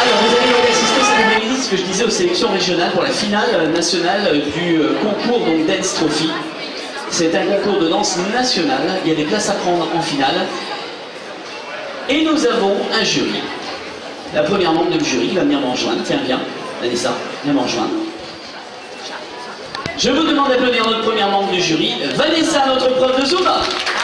Alors vous allez donc assister cet après-midi, ce que je disais, aux sélections régionales pour la finale nationale du concours donc Dance Trophy. C'est un concours de danse national, il y a des places à prendre en finale. Et nous avons un jury. La première membre du jury va venir me rejoindre, tiens viens, Vanessa, viens me rejoindre. Je vous demande d'applaudir notre première membre du jury, Vanessa, notre prof de Zumba.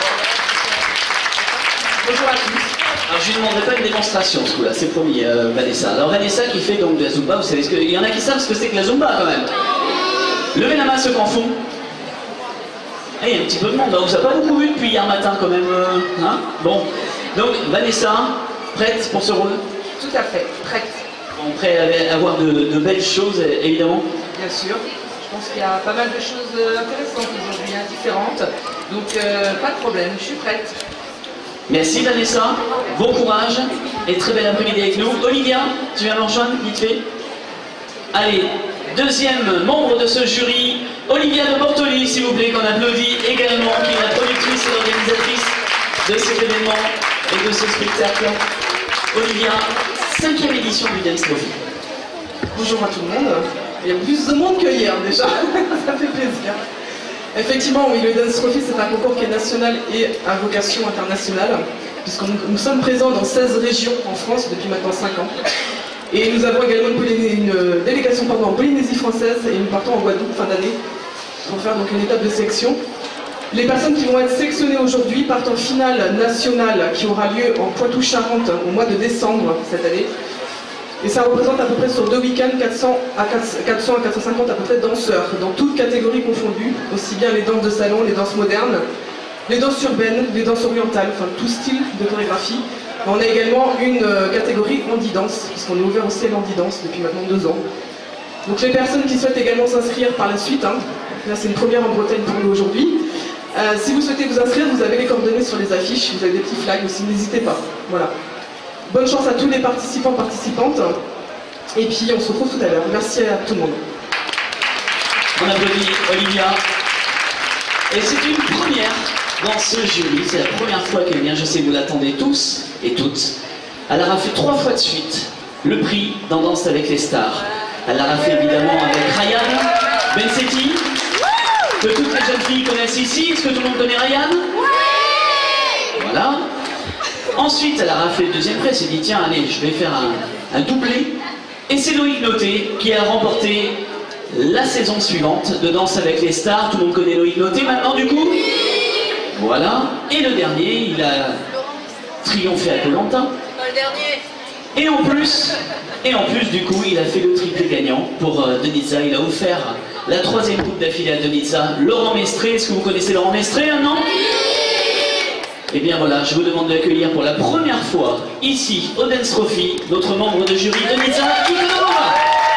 Bonjour à tous. Alors je ne lui demanderai pas une démonstration ce coup-là, c'est promis, Vanessa. Alors Vanessa qui fait donc de la Zumba, vous savez ce que... Il y en a qui savent ce que c'est que la Zumba quand même. Levez la main ceux qui en font. Ah, il y a un petit peu de monde, là. Vous n'avez pas beaucoup vu depuis hier matin quand même. Hein, bon, donc Vanessa, prête pour ce rôle? Tout à fait, prête. Bon, prêt à avoir de belles choses, évidemment. Bien sûr. Je pense qu'il y a pas mal de choses intéressantes aujourd'hui, différentes. Donc pas de problème, je suis prête. Merci Vanessa, bon courage et très bel après-midi avec nous. Olivia, tu viens me rejoindre vite fait? Allez, deuxième membre de ce jury, Olivia de Bortoli, s'il vous plaît, qu'on applaudit également, qui est la productrice et l'organisatrice de cet événement et de ce spectacle. Olivia, 5e édition du Dance Trophy. Bonjour à tout le monde. Il y a plus de monde que hier déjà, ça fait plaisir. Effectivement, oui, le Dance Trophy, c'est un concours qui est national et à vocation internationale, puisque nous sommes présents dans 16 régions en France depuis maintenant 5 ans. Et nous avons également une délégation en Polynésie française et nous partons en Guadeloupe fin d'année pour faire donc une étape de sélection. Les personnes qui vont être sélectionnées aujourd'hui partent en finale nationale qui aura lieu en Poitou-Charentes au mois de décembre cette année. Et ça représente à peu près sur 2 week-ends 400 à 450 à peu près danseurs, dans toutes catégories confondues, aussi bien les danses de salon, les danses modernes, les danses urbaines, les danses orientales, enfin tout style de chorégraphie. On a également une catégorie handi-danse, puisqu'on est ouvert aussi à l'handi-danse depuis maintenant 2 ans. Donc les personnes qui souhaitent également s'inscrire par la suite, hein, là c'est une première en Bretagne pour nous aujourd'hui. Si vous souhaitez vous inscrire, vous avez les coordonnées sur les affiches, vous avez des petits flags aussi, n'hésitez pas. Voilà. Bonne chance à tous les participants, participantes. Et puis on se retrouve tout à l'heure. Merci à tout le monde. On applaudit Olivia. Et c'est une première dans ce jury. C'est la première fois qu'elle vient. Je sais que vous l'attendez tous et toutes. Elle aura fait 3 fois de suite le prix dans Danse avec les stars. Elle l'aura fait évidemment avec Ryan Bensetti, que toutes les jeunes filles connaissent ici. Est-ce que tout le monde connaît Ryan? Voilà. Ensuite, elle a fait le deuxième prix, elle s'est dit tiens, allez, je vais faire un doublé. Et c'est Loïc Noté qui a remporté la saison suivante de Danse avec les stars. Tout le monde connaît Loïc Noté maintenant du coup. Voilà. Et le dernier, il a triomphé à Koh-Lanta. Le dernier. Et en plus, du coup, il a fait le triplé gagnant pour Denitza. Il a offert la 3e coupe d'affilée à Denitza. Laurent Mestré, est-ce que vous connaissez Laurent Mestré, non? Et bien voilà, je vous demande d'accueillir pour la première fois, ici, au Dance Trophy, notre membre de jury, Denitza Ivanova.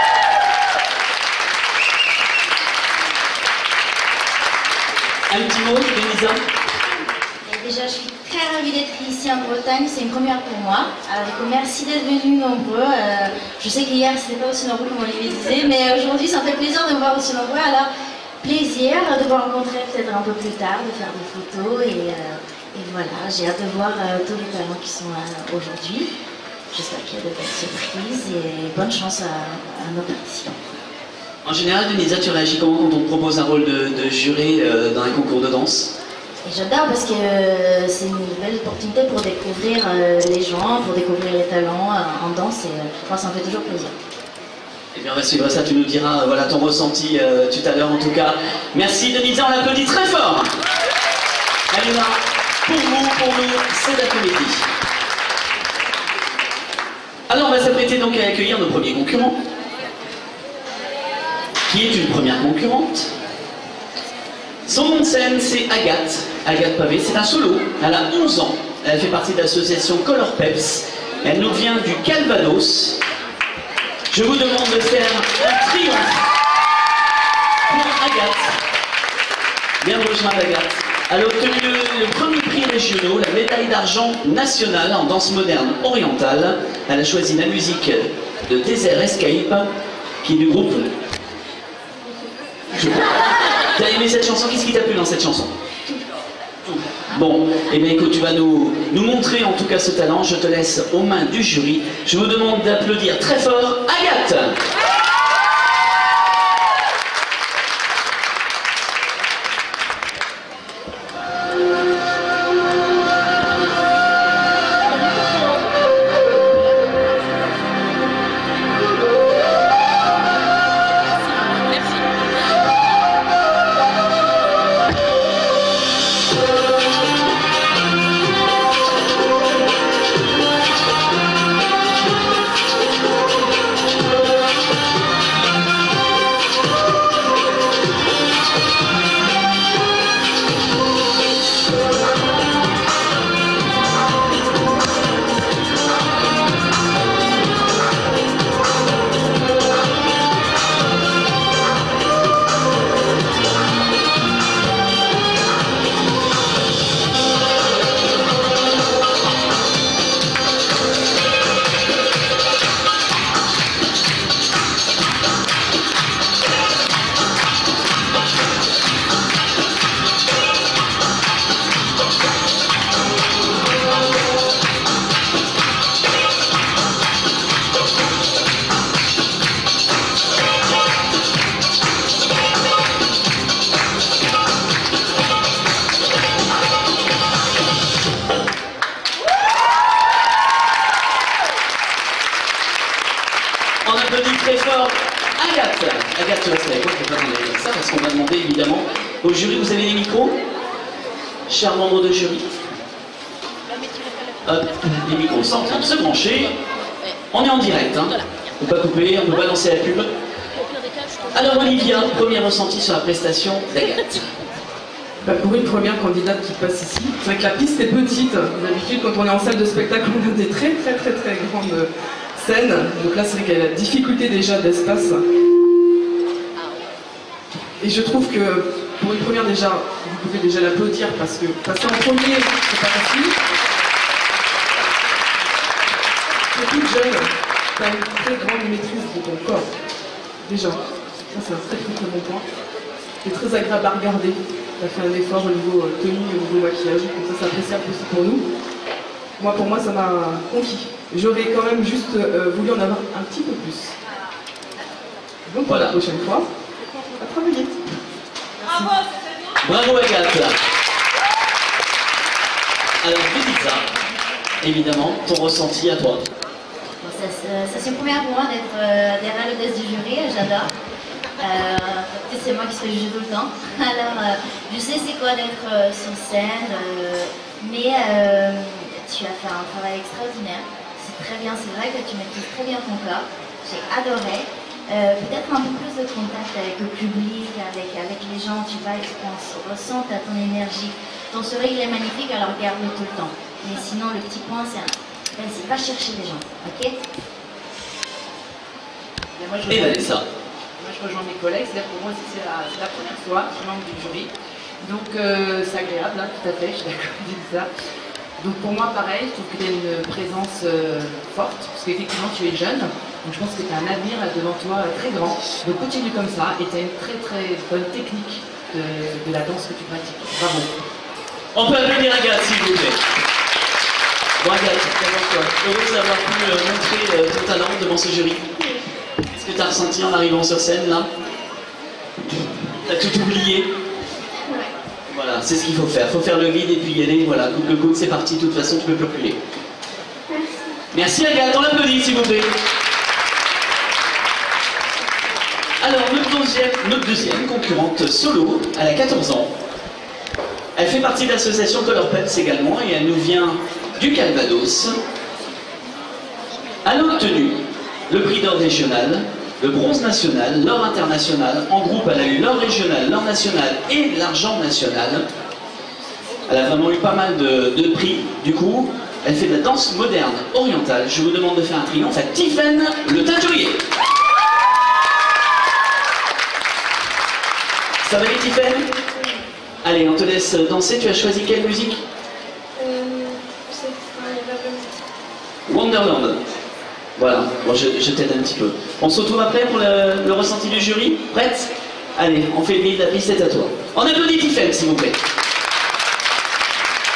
Un petit mot, Denitza? Déjà, je suis très ravie d'être ici en Bretagne, c'est une première pour moi. Merci d'être venus nombreux. Je sais qu'hier, c'était pas aussi nombreux comme Olivier disait, mais aujourd'hui, ça me fait plaisir de vous voir aussi nombreux. Alors, plaisir de vous rencontrer peut-être un peu plus tard, de faire des photos et voilà, j'ai hâte de voir tous les talents qui sont là aujourd'hui. J'espère qu'il y a de belles surprises et bonne chance à nos participants. En général, Denitza, tu réagis comment quand on te propose un rôle de juré dans un concours de danse? Et j'adore parce que c'est une belle opportunité pour découvrir les gens, pour découvrir les talents en danse et moi ça me fait toujours plaisir. Eh bien on va suivre ça, tu nous diras voilà, ton ressenti tout à l'heure en tout cas. Merci Denitza, on l'applaudit très fort. Aluna, pour nous, cet après-midi. Alors on va s'apprêter donc à accueillir nos premiers concurrents. Qui est une première concurrente. Son nom de scène c'est Agathe Pavé, c'est un solo, elle a 11 ans, elle fait partie de l'association Color Peps, elle nous vient du Calvados. Je vous demande de faire un triomphe pour Agathe. Bien rejoindre Agathe. Elle a obtenu le premier prix régional, la médaille d'argent nationale en danse moderne orientale. Elle a choisi la musique de Desert Escape, qui est du groupe. T'as aimé cette chanson? Qu'est-ce qui t'a plu dans cette chanson? Tout. Bon, eh bien écoute, tu vas nous montrer en tout cas ce talent. Je te laisse aux mains du jury. Je vous demande d'applaudir très fort Agathe. On applaudit très fort Agathe. Agathe, tu restes avec moi, je ne vais pas vous dire ça parce qu'on va demander évidemment au jury. Vous avez des micros? Chers membres de jury. Hop, les micros sont en train de se brancher. On est en direct, hein. On ne peut pas couper, on ne peut pas lancer la pub. Alors Olivia, premier ressenti sur la prestation d'Agathe. Pour une première candidate qui passe ici, c'est vrai que la piste est petite. D'habitude, quand on est en salle de spectacle, on a des très grandes scènes. Donc là, c'est vrai qu'il y a la difficulté déjà d'espace. Et je trouve que pour une première déjà, vous pouvez déjà l'applaudir parce que passer en premier, c'est pas facile. Tu es toute jeune, tu as une très grande maîtrise de ton corps. Déjà, ça c'est un très bon point. C'est très agréable à regarder. Tu as fait un effort au niveau tenue, au niveau maquillage, donc ça c'est appréciable aussi pour nous. Moi, pour moi, ça m'a conquis. J'aurais quand même juste voulu en avoir un petit peu plus. Donc pour la prochaine fois, on va travailler. Bravo Agathe. Alors Pizza, évidemment, ton ressenti à toi. Ça c'est une première pour moi d'être derrière le desk du jury, j'adore. C'est moi qui se fais juger tout le temps. Alors, je sais c'est quoi d'être sur scène, mais tu as fait un travail extraordinaire. C'est très bien, c'est vrai que tu maîtrises très bien ton corps. J'ai adoré. Peut-être un peu plus de contact avec le public, avec les gens, tu vas, on se ressent à ton énergie. Ton sourire il est magnifique, alors garde-le tout le temps. Mais sinon, le petit point, c'est vas-y, va chercher les gens, ok? Et Vanessa. Moi je rejoins mes collègues, c'est-à-dire pour moi c'est la première fois que je suis membre du jury. Donc c'est agréable, hein, tout à fait, je suis d'accord avec ça. Donc pour moi pareil, je trouve que tu as une présence forte, parce qu'effectivement tu es jeune, donc je pense que tu as un avenir devant toi très grand. Donc continue comme ça, et tu as une très bonne technique de la danse que tu pratiques. Bravo. On peut applaudir Agathe s'il vous plaît. Bon Agathe, d'abord toi, heureuse d'avoir pu montrer ton talent devant ce jury. Qu'est-ce que tu as ressenti en arrivant sur scène là? T'as tout oublié? Voilà, c'est ce qu'il faut faire. Il faut faire le vide et puis y aller. Voilà, coupe le coude, c'est parti. De toute façon, tu peux plus reculer. Merci Agathe, on l'applaudit s'il vous plaît. Alors, notre deuxième concurrente solo, elle a 14 ans. Elle fait partie de l'association Color Peps également et elle nous vient du Calvados. Elle a obtenu le prix d'or régional, le bronze national, l'or international. En groupe, elle a eu l'or régional, l'or national et l'argent national. Elle a vraiment eu pas mal de prix. Du coup, elle fait de la danse moderne orientale. Je vous demande de faire un triomphe à Tiffaine Le Teinturier. Ça va les Tiffaine? Allez, on te laisse danser. Tu as choisi quelle musique? Wonderland. Voilà, bon, je t'aide un petit peu. On se retrouve après pour le ressenti du jury. Prête? Allez, on fait le vide, la piste est à toi. On applaudit Tiffaine, s'il vous plaît.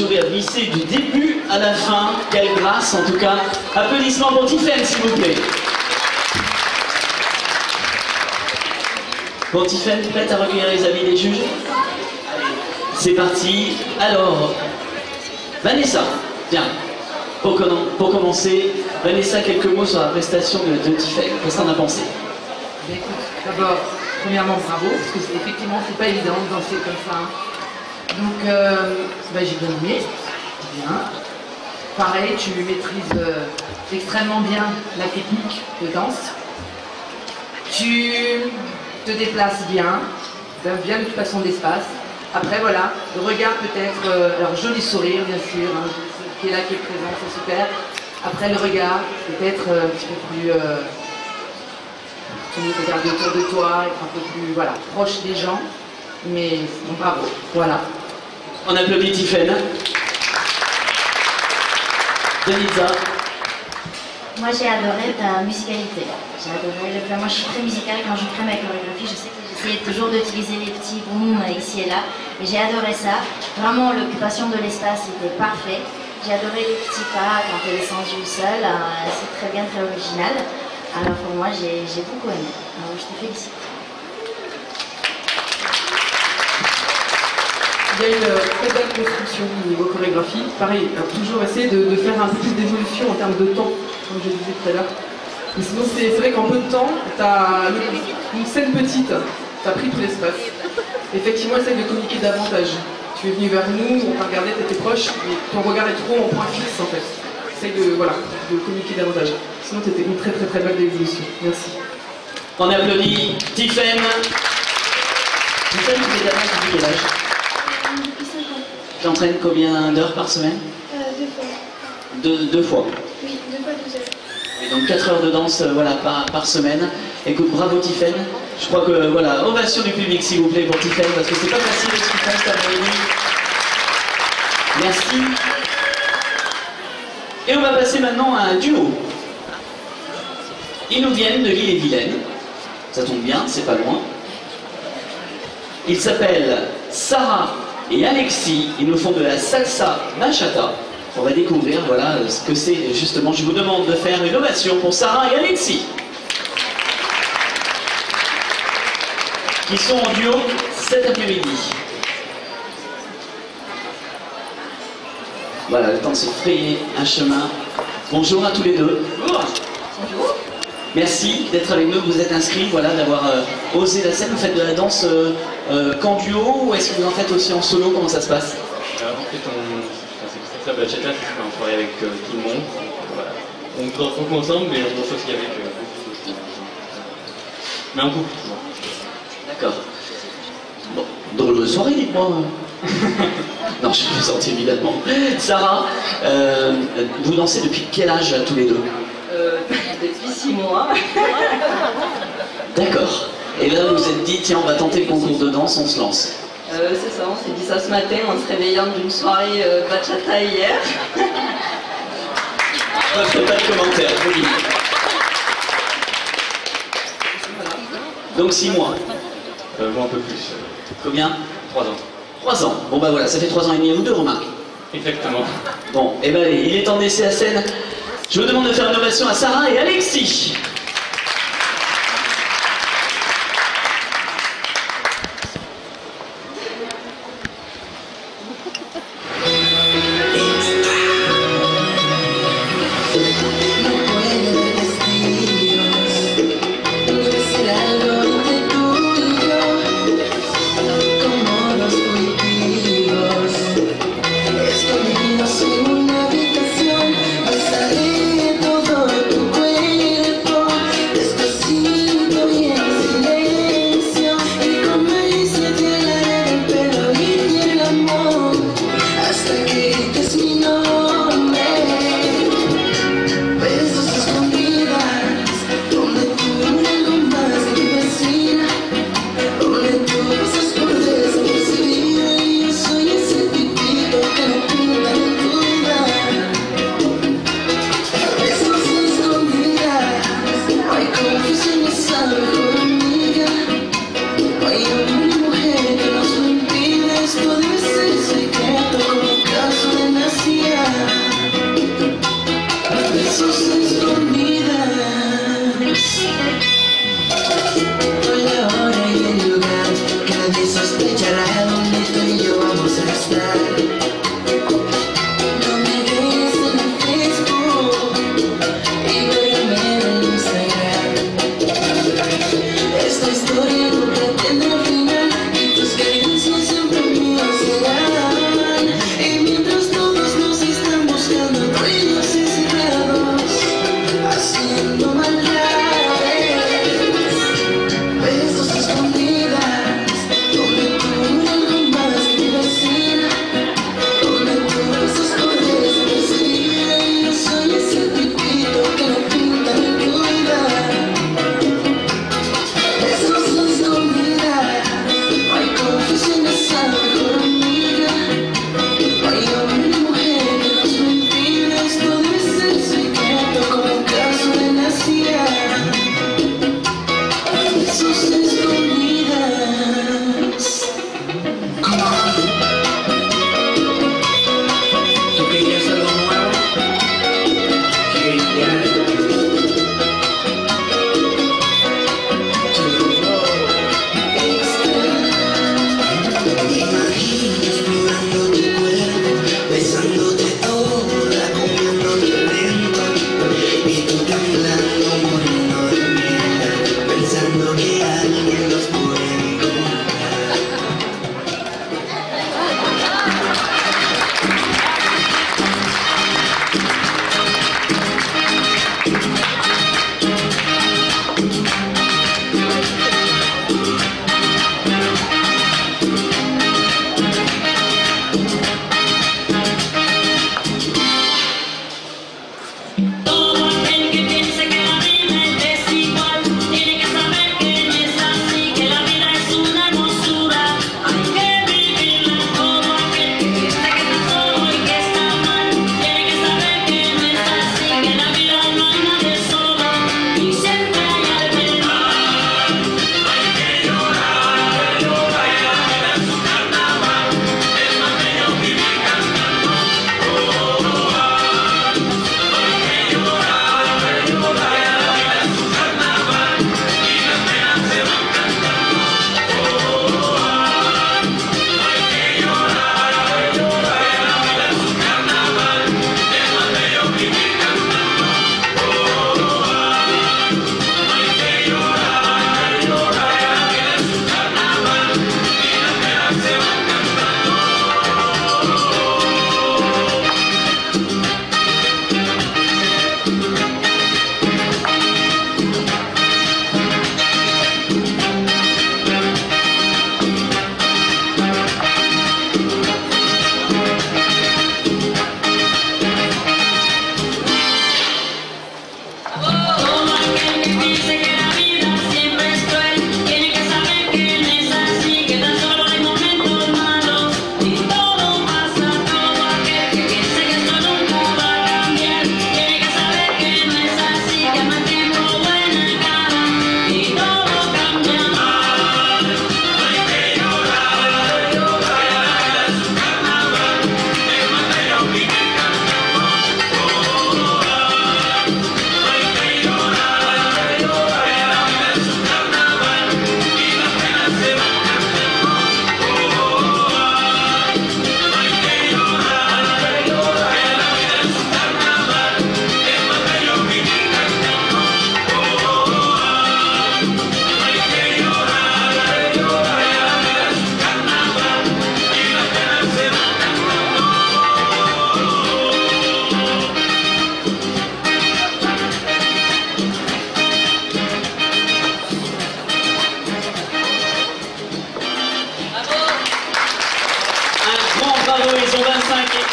sourire vissé du début à la fin. Quelle grâce, en tout cas. Applaudissements pour Tiffaine, s'il vous plaît. Bon, Tiffaine, prête à recueillir les avis des juges? C'est parti. Alors, Vanessa, tiens, pour commencer, Vanessa, quelques mots sur la prestation de Tiffaine. Qu'est-ce que t'en as pensé? D'abord, premièrement, bravo, parce que effectivement, c'est pas évident de danser comme ça. Donc, j'ai bien aimé, bien. Pareil, tu maîtrises extrêmement bien la technique de danse. Tu te déplaces bien, bien de toute façon d'espace. Après, voilà, le regard peut-être, alors joli sourire, bien sûr, hein, qui est là, qui est présent, c'est super. Après, le regard, peut-être un petit peu plus... tu peux regarder autour de toi, être un peu plus voilà, proche des gens, mais bon, bravo, voilà. On applaudit Tiffaine. Denisa. Moi j'ai adoré ta musicalité. J'ai adoré le plan. Moi je suis très musicale quand je crée ma chorégraphie. Je sais que j'essayais toujours d'utiliser les petits booms ici et là. Mais j'ai adoré ça. Vraiment l'occupation de l'espace était parfait. J'ai adoré les petits pas quand tu es descendu seul. C'est très bien, très original. Alors pour moi j'ai beaucoup aimé. Alors je te félicite. Il y a une très belle construction au niveau chorégraphie. Pareil, toujours essayer de faire un peu plus d'évolution en termes de temps, comme je disais tout à l'heure. Mais sinon, c'est vrai qu'en peu de temps, tu as une scène petite, tu as pris tout l'espace. Effectivement, essaye de communiquer davantage. Tu es venu vers nous, on t'a regardé, tu étais proche, mais ton regard est trop en point fixe en fait. Essaye de communiquer davantage. Sinon, tu étais une très belle évolution. Merci. On applaudit Tiffaine. Tiffaine, tu fais ta danse depuis quel âge? Depuis 5 ans. Tu entraînes combien d'heures par semaine? 2 fois. Deux fois. Oui, 2 fois 12 heures. Et donc 4 heures de danse voilà, par semaine. Écoute, bravo Tiffaine. Je crois que, voilà, ovation du public s'il vous plaît pour Tiffaine, parce que c'est pas facile ce qu'il fait cet après-midi. Merci. Et on va passer maintenant à un duo. Ils nous viennent de l'Ille-et-Vilaine. Ça tombe bien, c'est pas loin. Ils s'appellent Sarah et Alexis. Ils nous font de la salsa bachata. On va découvrir voilà, ce que c'est justement. Je vous demande de faire une ovation pour Sarah et Alexis, qui sont en duo cet après-midi. Voilà, le temps de se frayer un chemin. Bonjour à tous les deux. Bonjour. Merci d'être avec nous, vous êtes inscrits, voilà, d'avoir osé la scène. Vous faites de la danse qu'en duo ou est-ce que vous en faites aussi en solo? Comment ça se passe? En fait, c'est ça, bachata, c'est en soirée avec tout le monde. Voilà. On danse beaucoup ensemble, mais on danse aussi avec mais en couple. D'accord. Bon, drôle de soirée, dites-moi. Non, je plaisante évidemment. Sarah, vous dansez depuis quel âge tous les deux? Depuis 6 mois. D'accord. Et là, vous vous êtes dit, tiens, on va tenter le concours de danse, on se lance. C'est ça, on s'est dit ça ce matin en se réveillant d'une soirée bachata hier. Je ne ferai pas de commentaire, je vous dis. Donc 6 mois. Moi un peu plus. Combien? 3 ans. 3 ans. Bon bah voilà, ça fait 3 ans et demi ou 2, remarque. Exactement. Bon, et ben allez, il est temps de laisser la scène. Je vous demande de faire une ovation à Sarah et Alexis. Escondidos en una habitación, besaré todo tu cuerpo.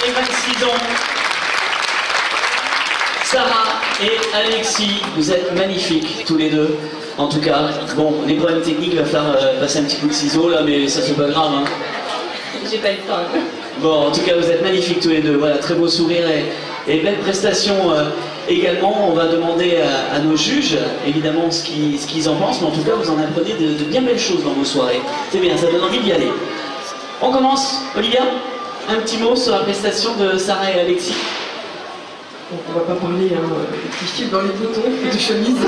et 26 ans. Sarah et Alexis, vous êtes magnifiques tous les deux. En tout cas, bon, les problèmes techniques, il va falloir passer un petit coup de ciseau là, mais ça c'est pas grave. Hein. J'ai pas eu le temps. Bon, en tout cas, vous êtes magnifiques tous les deux. Voilà, très beau sourire et belle prestation également. On va demander à nos juges, évidemment, ce qu'ils en pensent, mais en tout cas, vous en apprenez de bien belles choses dans vos soirées. C'est bien, ça donne envie d'y aller. On commence. Olivia, un petit mot sur la prestation de Sarah et Alexis. Bon, on va pas parler qui file dans les boutons et de chemise.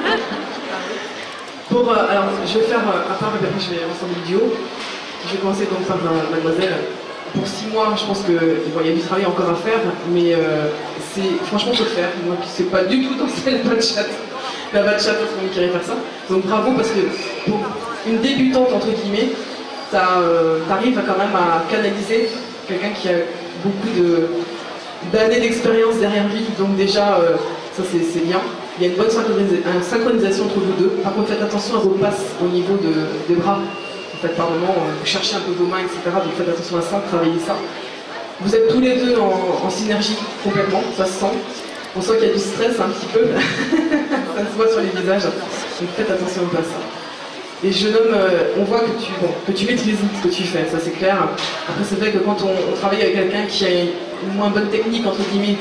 Alors, je vais faire à part, et après je vais ensemble le duo. Je vais commencer donc par Mademoiselle. Pour 6 mois, je pense qu'il y a du travail encore à faire, mais franchement, faut le faire. Moi, qui ne sais pas du tout danser la bachata. La bachata, c'est moi qui irais faire ça. Donc bravo, parce que pour une débutante, entre guillemets, t'arrives quand même à canaliser quelqu'un qui a beaucoup d'années d'expérience derrière lui. Donc déjà, ça c'est bien. Il y a une bonne synchronisation entre vous deux. Par contre, faites attention à vos passes au niveau des bras. Faites par moment, vous cherchez un peu vos mains, etc. Donc faites attention à ça, travaillez ça. Vous êtes tous les deux en synergie complètement, ça se sent. On sent qu'il y a du stress un petit peu. Ça se voit sur les visages. Donc faites attention à ça. Les jeunes hommes, on voit que tu maîtrises ce que tu fais, ça c'est clair. Après c'est vrai que quand on travaille avec quelqu'un qui a une moins bonne technique, entre guillemets,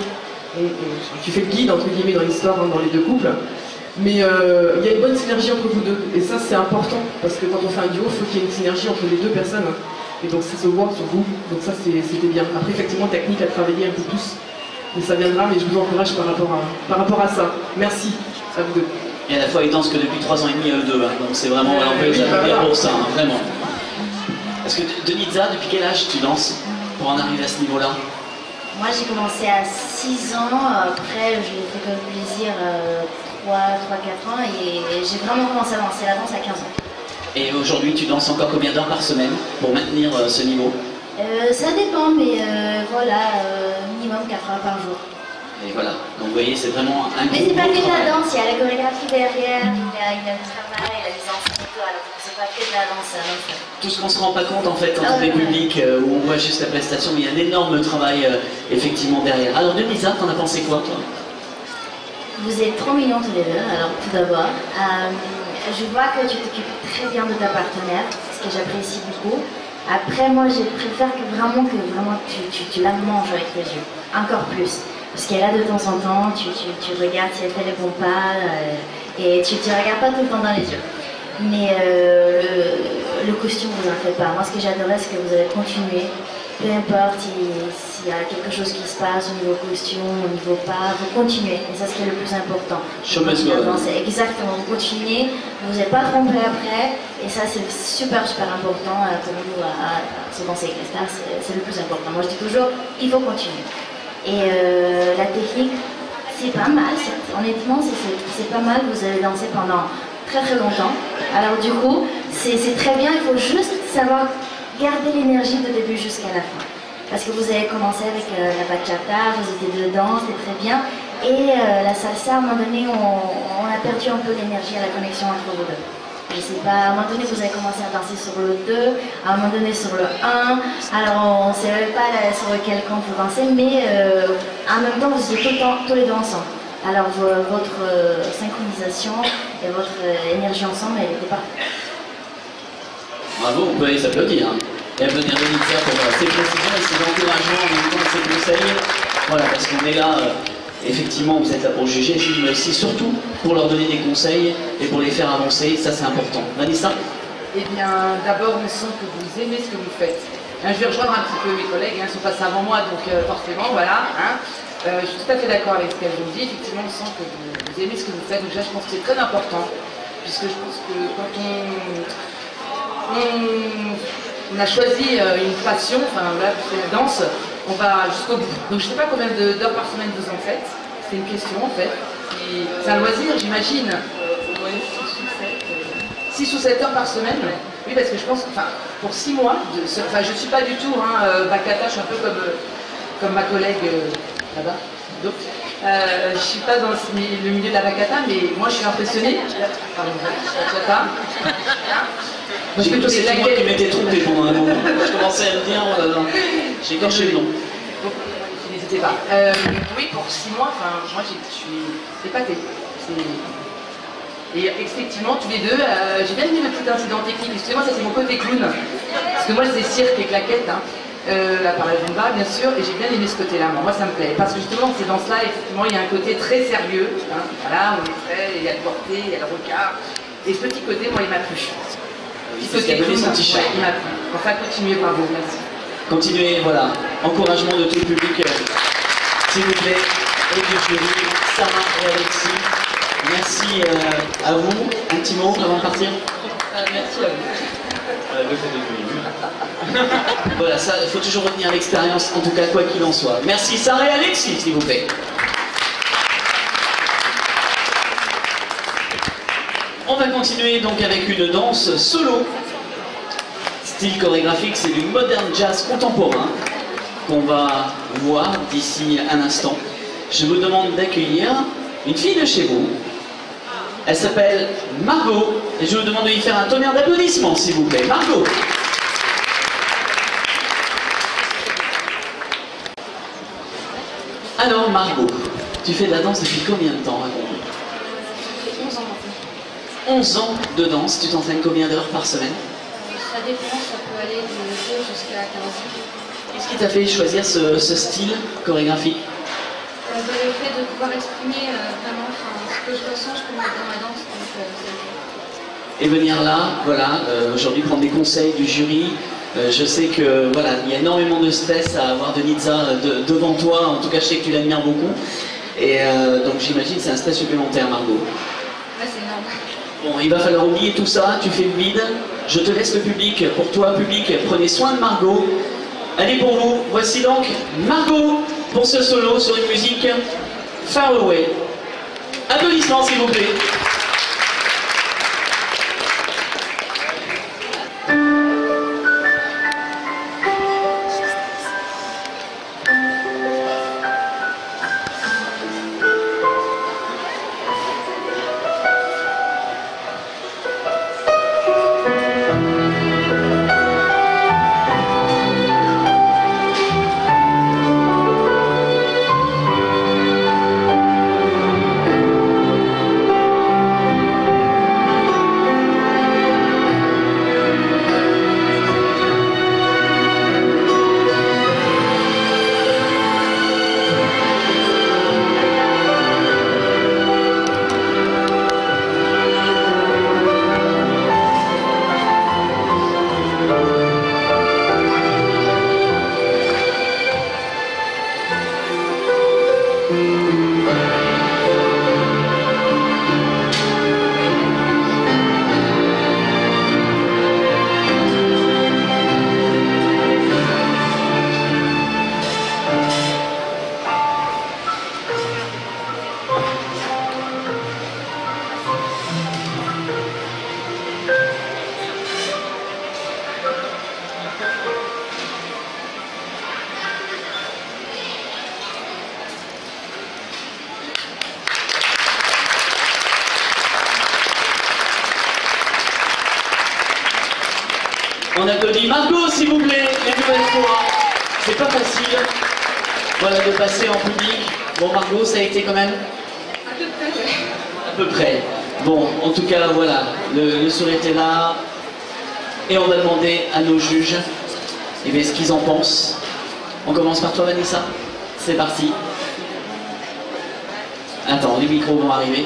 tu fais le guide, entre guillemets, dans l'histoire, dans les deux couples. Mais il y a une bonne synergie entre vous deux, et ça c'est important, parce que quand on fait un duo, il faut qu'il y ait une synergie entre les deux personnes, et donc ça se voit sur vous, donc ça c'était bien. Après effectivement, technique à travailler un peu plus, mais ça viendra, mais je vous encourage par rapport à ça. Merci à vous deux. Et à la fois ils dansent que depuis 3 ans et demi eux deux, hein, donc c'est vraiment, on peut les applaudir pour ça, hein, vraiment. Est-ce que Denitza, depuis quel âge tu danses pour en arriver à ce niveau-là? Moi j'ai commencé à 6 ans, après je l'ai fait comme plaisir 3-4 ans et j'ai vraiment commencé à danser la danse à 15 ans. Et aujourd'hui tu danses encore combien d'heures par semaine pour maintenir ce niveau? Ça dépend, mais voilà, minimum 4 heures par jour. Et voilà, donc vous voyez c'est vraiment un Mais gros c'est pas que de travail. la danse, il y a la chorégraphie derrière, il y a le travail, la mise en scène et tout, alors c'est pas que de la danse. Tout ce qu'on se rend pas compte en fait en public où on voit juste la prestation, mais il y a un énorme travail effectivement derrière. Alors Denisa, t'en as pensé quoi toi? Vous êtes trop mignons tous les deux, alors tout d'abord. Je vois que tu t'occupes très bien de ta partenaire, ce que j'apprécie beaucoup. Après moi je préfère que vraiment tu la manges avec les yeux, encore plus. Parce qu'elle a de temps en temps, tu regardes si elle fait les bons pas, et tu ne regardes pas tout le temps dans les yeux. Mais le costume, vous en faites pas. Moi, ce que j'adorais, c'est que vous allez continuer. Peu importe s'il y a quelque chose qui se passe au niveau costume, au niveau pas, vous continuez. Et ça, c'est le plus important. Show must go on. Exactement, vous continuez, vous n'êtes pas trompé après. Et ça, c'est super important pour nous à se danser avec les stars. C'est le plus important. Moi, je dis toujours, il faut continuer. Et la technique, c'est pas mal, honnêtement, c'est pas mal, vous avez dansé pendant très longtemps. Alors du coup, c'est très bien, il faut juste savoir garder l'énergie de début jusqu'à la fin. Parce que vous avez commencé avec la bachata, vous étiez dedans, c'était très bien. Et la salsa, à un moment donné, on a perdu un peu l'énergie à la connexion entre vous deux. Je sais pas, à un moment donné vous avez commencé à danser sur le 2, à un moment donné sur le 1, alors on ne savait pas sur lequel camp vous dansez, mais en même temps vous étiez tous les deux ensemble. Alors votre synchronisation et votre énergie ensemble, elle était parfaite. Bravo, on peut aller s'applaudir. Hein. Et applaudir Denitza pour ses précisions et ses encouragements, en même temps ses conseils. Voilà, parce qu'on est là... Effectivement, vous êtes là pour juger, mais aussi surtout pour leur donner des conseils et pour les faire avancer, ça c'est important. Vanessa? Eh bien, d'abord, on sent que vous aimez ce que vous faites. Je vais rejoindre un petit peu mes collègues, ils sont passés avant moi, donc forcément, voilà. Je suis tout à fait d'accord avec ce qu'elles ont dit. Effectivement, on sent que vous aimez ce que vous faites, donc là, je pense que c'est très important, puisque je pense que quand on a choisi une passion, enfin voilà, c'est la danse, on va jusqu'au bout. Donc je ne sais pas combien d'heures par semaine vous en faites. C'est une question en fait. C'est un loisir, j'imagine. 6 ou 7 heures par semaine. Oui, parce que je pense que pour 6 mois, je ne suis pas du tout bachata, je suis un peu comme ma collègue là-bas. Donc, je ne suis pas dans le milieu de la bachata, mais moi je suis impressionnée. Pardon, bachata. J'ai cru que c'était moi qui m'étais trompé pendant un moment. Je commençais à me dire, oh là là, j'ai écorché le nom. sais pas. Oui, pour 6 mois, enfin, moi je suis épatée. Et effectivement, tous les deux, j'ai bien aimé le petit incident technique. Excusez-moi, ça c'est mon côté clown. Parce que moi je faisais cirque et claquettes, hein. Là par la Zumba, bien sûr, et j'ai bien aimé ce côté-là. Moi ça me plaît. Parce que justement, ces danses-là, effectivement, il y a un côté très sérieux. Hein. Voilà, on est très, il y a le porté, il y a le regard. Et ce petit côté, moi, il m'a plu. C'est ce qui a donné son t-shirt. Il m'a plu. Enfin, continuez, bravo, merci. Continuez, voilà. Encouragement de tout le public, s'il vous plaît, et du jury, Sarah et Alexis. Merci à vous. Un petit mot avant de partir. Merci à vous. Voilà, ça, il faut toujours retenir l'expérience, en tout cas, quoi qu'il en soit. Merci Sarah et Alexis, s'il vous plaît. On va continuer donc avec une danse solo. Style chorégraphique, c'est du modern jazz contemporain qu'on va voir d'ici un instant. Je vous demande d'accueillir une fille de chez vous. Elle s'appelle Margot et je vous demande de lui faire un tonnerre d'applaudissements, s'il vous plaît. Margot. Alors Margot, tu fais de la danse depuis combien de temps, raconte-moi? 11 ans maintenant. 11 ans de danse, tu t'entraînes combien d'heures par semaine? Ça dépend, ça peut aller de 2 jusqu'à 15 ans. Qu'est-ce qui t'a fait choisir ce style chorégraphique? Le fait de pouvoir exprimer vraiment ce que je ressens, je peux mettre dans ma danse. Donc, Et venir là, voilà, aujourd'hui prendre des conseils du jury. Je sais que voilà, il y a énormément de stress à avoir Denitza devant toi. En tout cas, je sais que tu l'admires beaucoup. Et donc j'imagine que c'est un stress supplémentaire, Margot. ouais, c'est énorme. Bon, il va falloir oublier tout ça. Tu fais le vide. Je te laisse le public. Pour toi, public, prenez soin de Margot. Allez pour vous. Voici donc Margot pour ce solo sur une musique Far Away. Applaudissements, s'il vous plaît. On applaudit Margot, s'il vous plaît, une nouvelle fois. C'est pas facile, voilà, de passer en public. Bon, Margot, ça a été quand même À peu près, ouais. à peu près. Bon, en tout cas, voilà, le sourire était là. Et on va demander à nos juges ce qu'ils en pensent. On commence par toi, Vanessa. C'est parti. Attends, les micros vont arriver.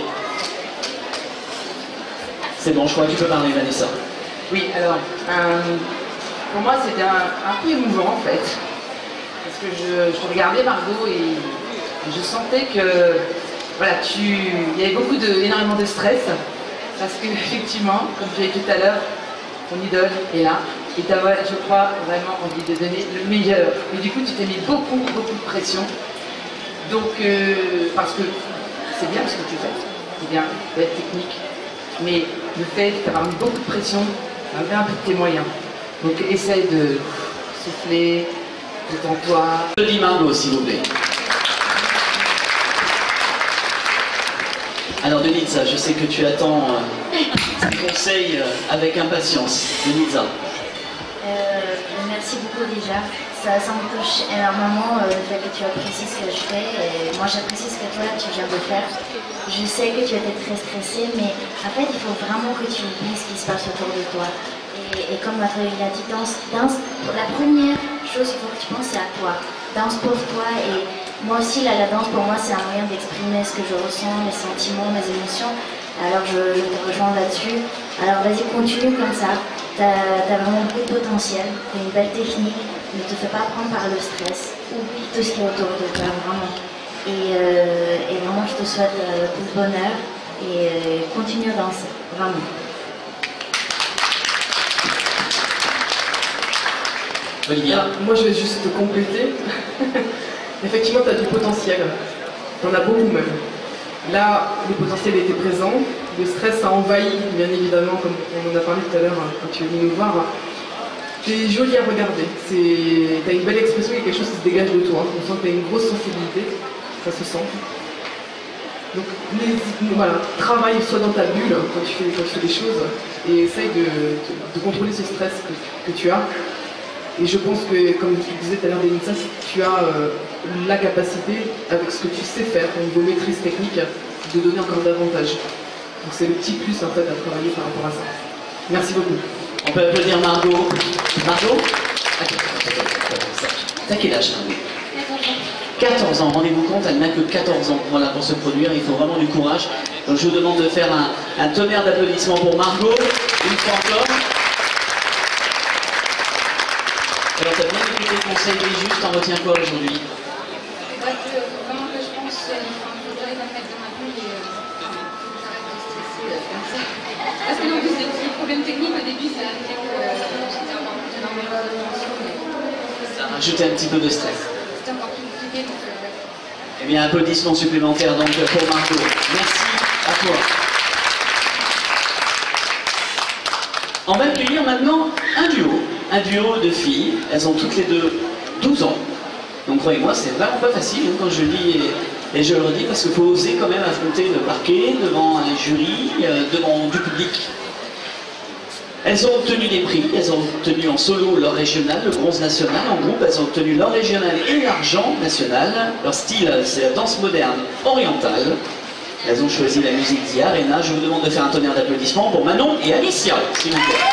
C'est bon, je crois que tu peux parler, Vanessa. Oui, alors, pour moi c'était un peu émouvant en fait, parce que je regardais Margot et je sentais que, voilà, il y avait énormément de stress, parce que effectivement, comme je l'ai dit tout à l'heure, ton idole est là, et tu as, je crois, vraiment envie de donner le meilleur. Et du coup, tu t'es mis beaucoup de pression, donc, parce que c'est bien ce que tu fais, c'est bien, tu être technique, mais le fait d'avoir mis beaucoup de pression, enlever un peu de tes moyens. Donc essaye de souffler, détends-toi. Applaudis Margot, s'il vous plaît. Alors Denitza, je sais que tu attends tes conseils avec impatience. Denitza. merci beaucoup déjà. Ça me touche énormément le fait que tu apprécies ce que je fais. Et moi j'apprécie ce que toi tu viens de faire. Je sais que tu étais très stressé, mais en fait il faut vraiment que tu oublies ce qui se passe autour de toi. Et comme notre il a dit, danse, la première chose qu'il faut que tu penses c'est à toi. Danse pour toi et moi aussi la danse pour moi c'est un moyen d'exprimer ce que je ressens, mes sentiments, mes émotions. Alors je te rejoins là-dessus. Alors vas-y continue comme ça. T'as vraiment beaucoup de potentiel, t'as une belle technique, ne te fais pas prendre par le stress, oublie tout ce qui est autour de toi, vraiment. Et vraiment, je te souhaite tout le bonheur et continue à danser, vraiment. Olivia. Moi, je vais juste te compléter. Effectivement, tu as du potentiel. Tu en as beaucoup même. Là, le potentiel était présent. Le stress a envahi, bien évidemment, comme on en a parlé tout à l'heure quand tu es venu nous voir. Tu es jolie à regarder. Tu as une belle expression, il y a quelque chose qui se dégage de toi. On sent que tu as une grosse sensibilité. Ça se sent. Donc, voilà, travaille, sois dans ta bulle quand tu fais des choses et essaye de contrôler ce stress que tu as. Et je pense que, comme tu disais tout à l'heure, Denisa, tu as la capacité, avec ce que tu sais faire, au niveau maîtrise technique, de donner encore davantage. Donc c'est le petit plus en fait à travailler par rapport à ça. Merci beaucoup. On peut applaudir Margot. Margot? T'as quel âge, Margot? 14 ans, rendez-vous compte, elle n'a que 14 ans voilà, pour se produire, il faut vraiment du courage. Donc je vous demande de faire un tonnerre d'applaudissements pour Margot, une fois encore. Alors t'as bien écouté le conseil des justes, t'en retiens quoi aujourd'hui? Vraiment que je pense, que j'arrive à mettre dans ma bulle et j'arrête de stresser comme ça. Parce que non, plus des petits problèmes techniques au début, ça a fait que j'étais encore plus énormément de tension. Ça a rajouté un petit peu de stress. C'était encore plus compliqué, donc Eh bien, applaudissements supplémentaires donc pour Margot. Merci à toi. On va accueillir maintenant un duo de filles. Elles ont toutes les deux 12 ans. Donc croyez-moi, c'est vraiment pas facile hein, quand je dis et je le redis parce qu'il faut oser quand même affronter le parquet devant un jury, devant du public. Elles ont obtenu des prix, elles ont obtenu en solo l'or régional, le bronze national, en groupe elles ont obtenu l'or régional et l'argent national. Leur style c'est la danse moderne orientale. Elles ont choisi la musique d'Arena. Je vous demande de faire un tonnerre d'applaudissements pour Manon et Alicia, s'il vous plaît.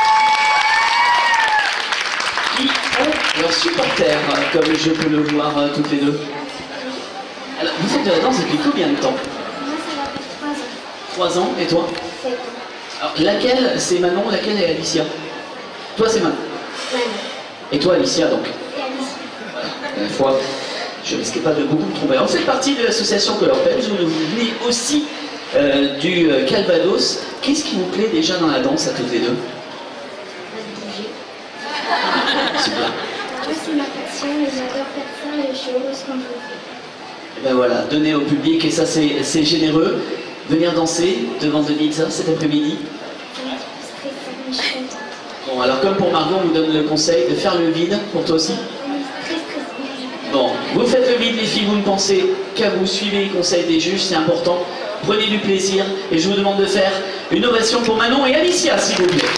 Qui ont leurs supporters, comme je peux le voir toutes les deux. Alors, vous faites de la danse depuis combien de temps? Moi ça va faire 3 ans. 3 ans, et toi? 7 ans. Alors, laquelle c'est Manon, laquelle est Alicia? Toi c'est Manon. Manon. Et toi Alicia donc? Et Alice. Voilà, une fois, je ne risquais pas de beaucoup me tromper. On fait partie de l'association Color Peps, vous venez aussi du Calvados. Qu'est-ce qui vous plaît déjà dans la danse à toutes les deux? Bouger. Super. Moi c'est ma passion et j'adore faire ça et je suis heureuse quand je le fais. Et ben voilà, donner au public, et ça c'est généreux. Venir danser devant Denisa cet après-midi. C'est un petit peu stressant mais je suis contente. Bon, alors comme pour Margot, on vous donne le conseil de faire le vide, pour toi aussi. Très stressant. Bon, vous faites le vide les filles, vous ne pensez qu'à vous, suivez les conseils des juges, c'est important. Prenez du plaisir, et je vous demande de faire une ovation pour Manon et Alicia, s'il vous plaît.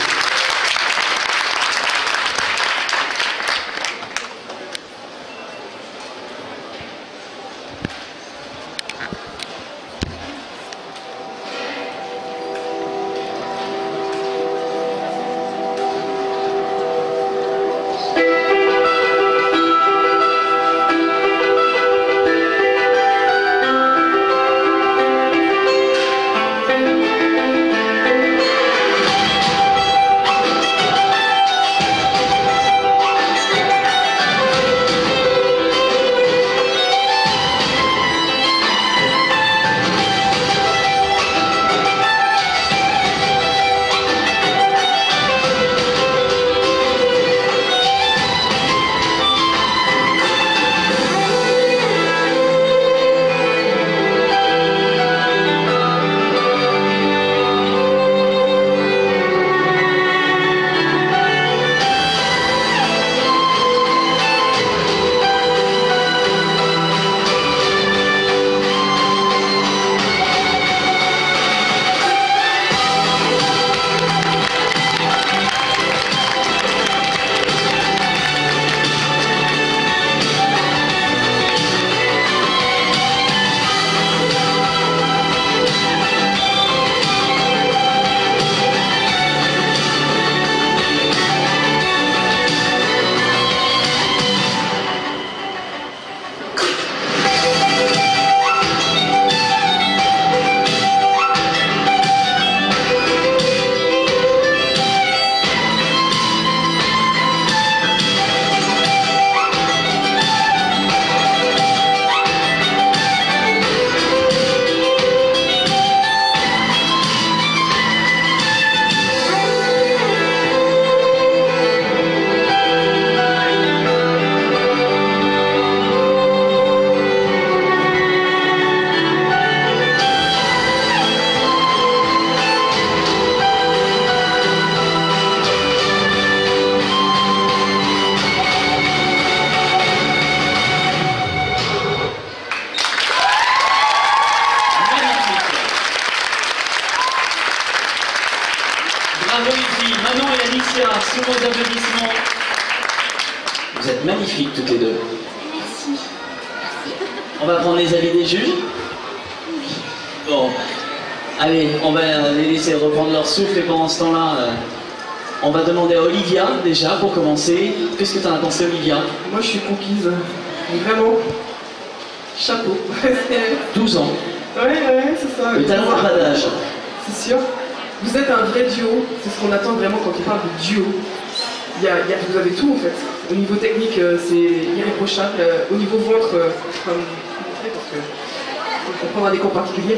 Bravo les filles, Manon et Alicia, sous vos applaudissements. Vous êtes magnifiques toutes les deux. Merci. On va prendre les avis des juges. Bon, allez, on va les laisser reprendre leur souffle et pendant ce temps-là, on va demander à Olivia déjà pour commencer. Qu'est-ce que tu en as pensé, Olivia? Moi, je suis conquise. Vraiment. Chapeau. 12 ans. Ouais, c'est ça. Le talent n'a pas d'âge. C'est sûr. Vous êtes un vrai duo. C'est ce qu'on attend vraiment quand on parle de duo. Vous avez tout en fait. Au niveau technique, c'est irréprochable. Au niveau ventre, je vais vous montrer parce que on prendra des cours particuliers.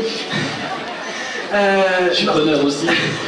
Je suis preneur aussi.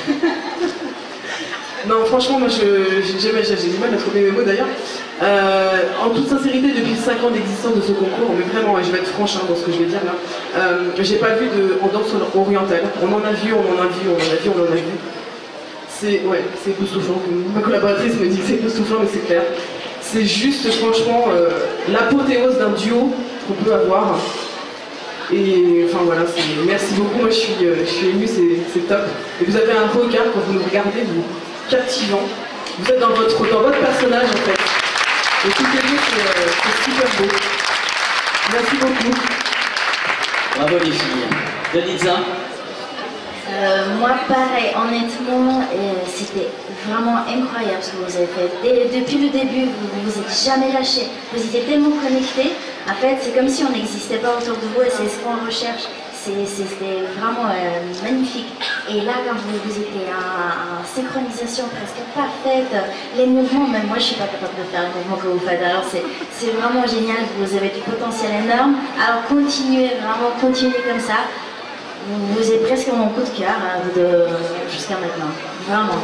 Non, franchement, moi j'ai du mal à trouver mes mots d'ailleurs. En toute sincérité, depuis 5 ans d'existence de ce concours, mais vraiment, et je vais être franche dans ce que je vais dire là, j'ai pas vu en danse orientale. On en a vu, on en a vu, on en a vu, on en a vu. C'est époustouflant. Ma collaboratrice me dit que c'est époustouflant, mais c'est clair. C'est juste, franchement, l'apothéose d'un duo qu'on peut avoir. Et enfin voilà, merci beaucoup. Moi je suis émue, c'est top. Et vous avez un regard quand vous nous regardez, vous captivant. Vous êtes dans votre personnage en fait. Et tout est lieu, c'est super beau. Merci beaucoup. Bravo les filles. Denisa? Moi, pareil, honnêtement, c'était vraiment incroyable ce que vous avez fait. Depuis le début, vous vous êtes jamais lâché. Vous étiez tellement connectés. En fait, c'est comme si on n'existait pas autour de vous et c'est ce qu'on recherche. C'était vraiment magnifique. Et là, quand vous étiez en synchronisation presque parfaite, les mouvements, même moi, je suis pas capable de faire les mouvements que vous faites. Alors, c'est vraiment génial. Vous avez du potentiel énorme. Alors, continuez, vraiment, continuez comme ça. Vous êtes presque mon coup de cœur jusqu'à maintenant. Vraiment.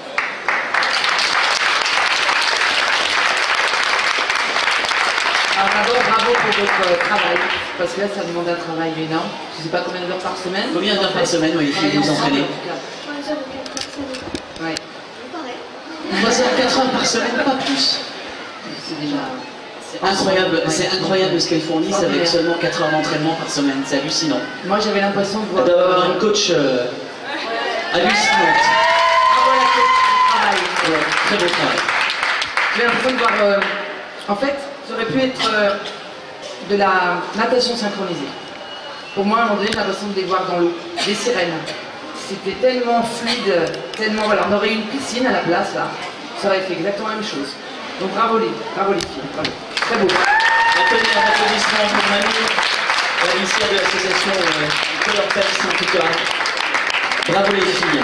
Alors d'abord, bravo pour votre travail, parce que là, ça demande un travail énorme. Je ne sais pas combien d'heures par semaine. Combien d'heures par semaine, oui, les filles, vous entraînez? 3 heures ou 4 heures par semaine. Ouais. Pareil. 3 heures, 4 heures par semaine, pas plus. C'est déjà... C'est incroyable ce qu'elles fournissent avec seulement 4 heures d'entraînement par semaine, c'est hallucinant. Moi, j'avais l'impression de voir... D'avoir une coach hallucinante. Ah voilà, c'est travail. Ouais, très beau travail. J'ai l'impression de voir... En fait, ça aurait pu être de la natation synchronisée. Pour moi, à un moment donné, j'ai l'impression de les voir dans l'eau. Des sirènes. C'était tellement fluide, tellement... Voilà, on aurait eu une piscine à la place, là. Ça aurait fait exactement la même chose. Donc bravo les filles. Bravo. Très beau. Maintenant, un applaudissement pour Manu, Alicia de l'association Color Peps en tout cas. Bravo les filles.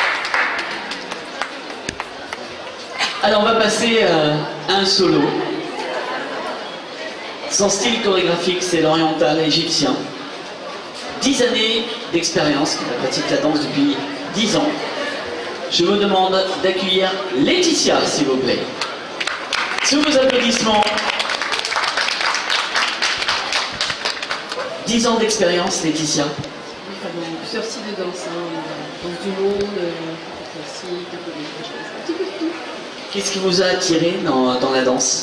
Alors on va passer à un solo. Son style chorégraphique, c'est l'oriental égyptien. 10 années d'expérience, qui pratique la danse depuis 10 ans. Je vous demande d'accueillir Laetitia, s'il vous plaît. Sous vos applaudissements. 10 ans d'expérience, Laetitia. Plusieurs styles de danse, danse du monde, classique, un peu de tout. Qu'est-ce qui vous a attiré dans la danse?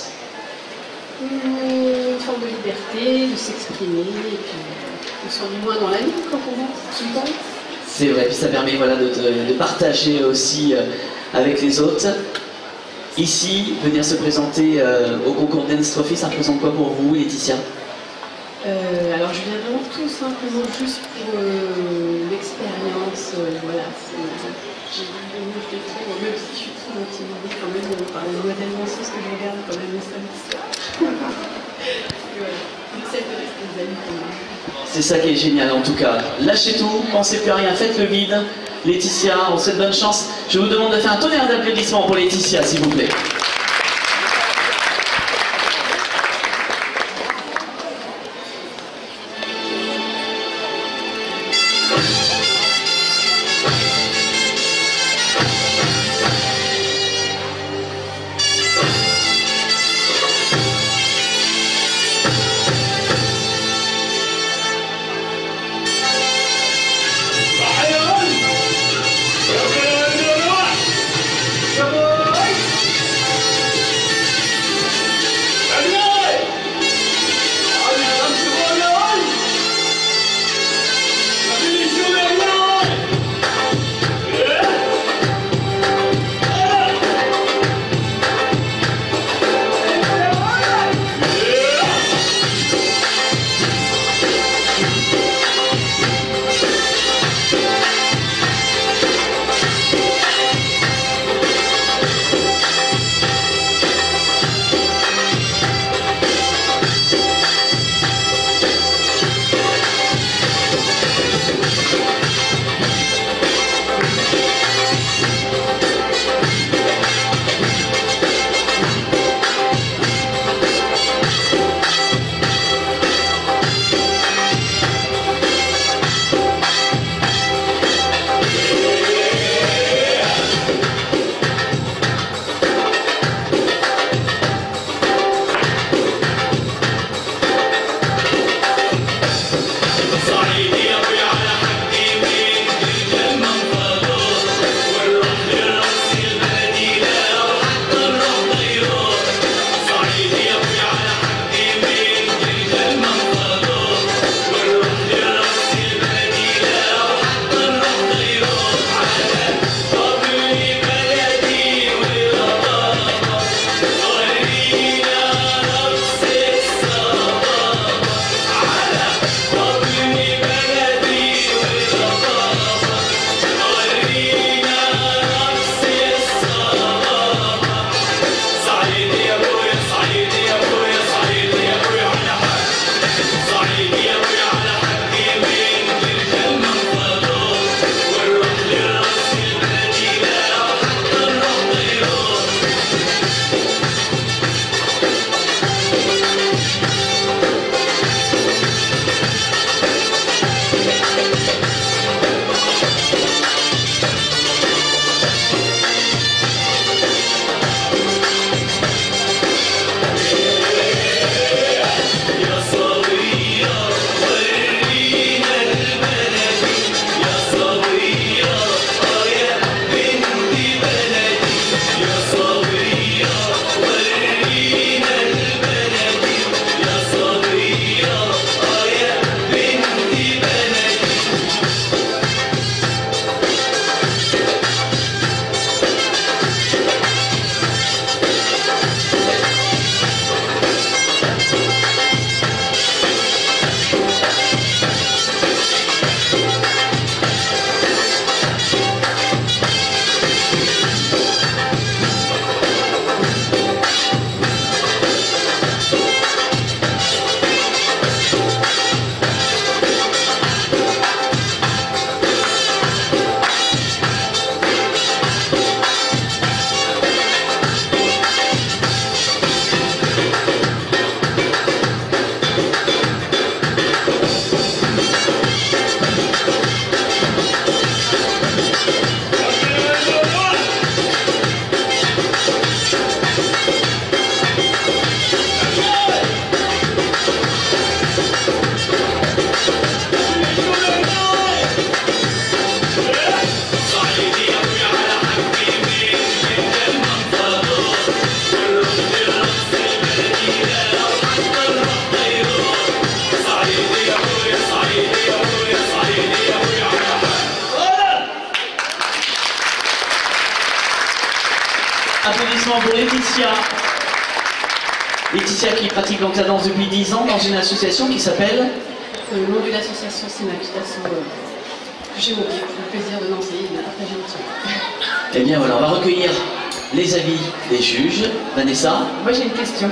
Une forme de liberté, de s'exprimer, et puis on s'ennuie moins dans la vie quand on danse tout le temps. C'est vrai, puis ça permet voilà, de partager aussi avec les autres. Ici, venir se présenter au concours Dance Trophy, ça représente quoi pour vous, Laetitia? Alors je viens vraiment tout simplement juste pour l'expérience, voilà. J'ai voulu me faire, même si je suis très intimidée quand même par les modèles danseuses que je regarde quand même le samedi soir. Voilà, j'essaie de rester des amis quand même. C'est ça qui est génial en tout cas. Lâchez tout, pensez plus à rien, faites le vide. Laetitia, on vous souhaite bonne chance. Je vous demande de faire un tonnerre d'applaudissements pour Laetitia, s'il vous plaît. Applaudissements pour Laetitia. Laetitia qui pratique donc la danse depuis 10 ans dans une association qui s'appelle... Le nom de l'association, c'est ma petite asso que j'ai le plaisir de danser et de partager le temps. Eh bien voilà, on va recueillir les avis des juges. Vanessa. Moi j'ai une question.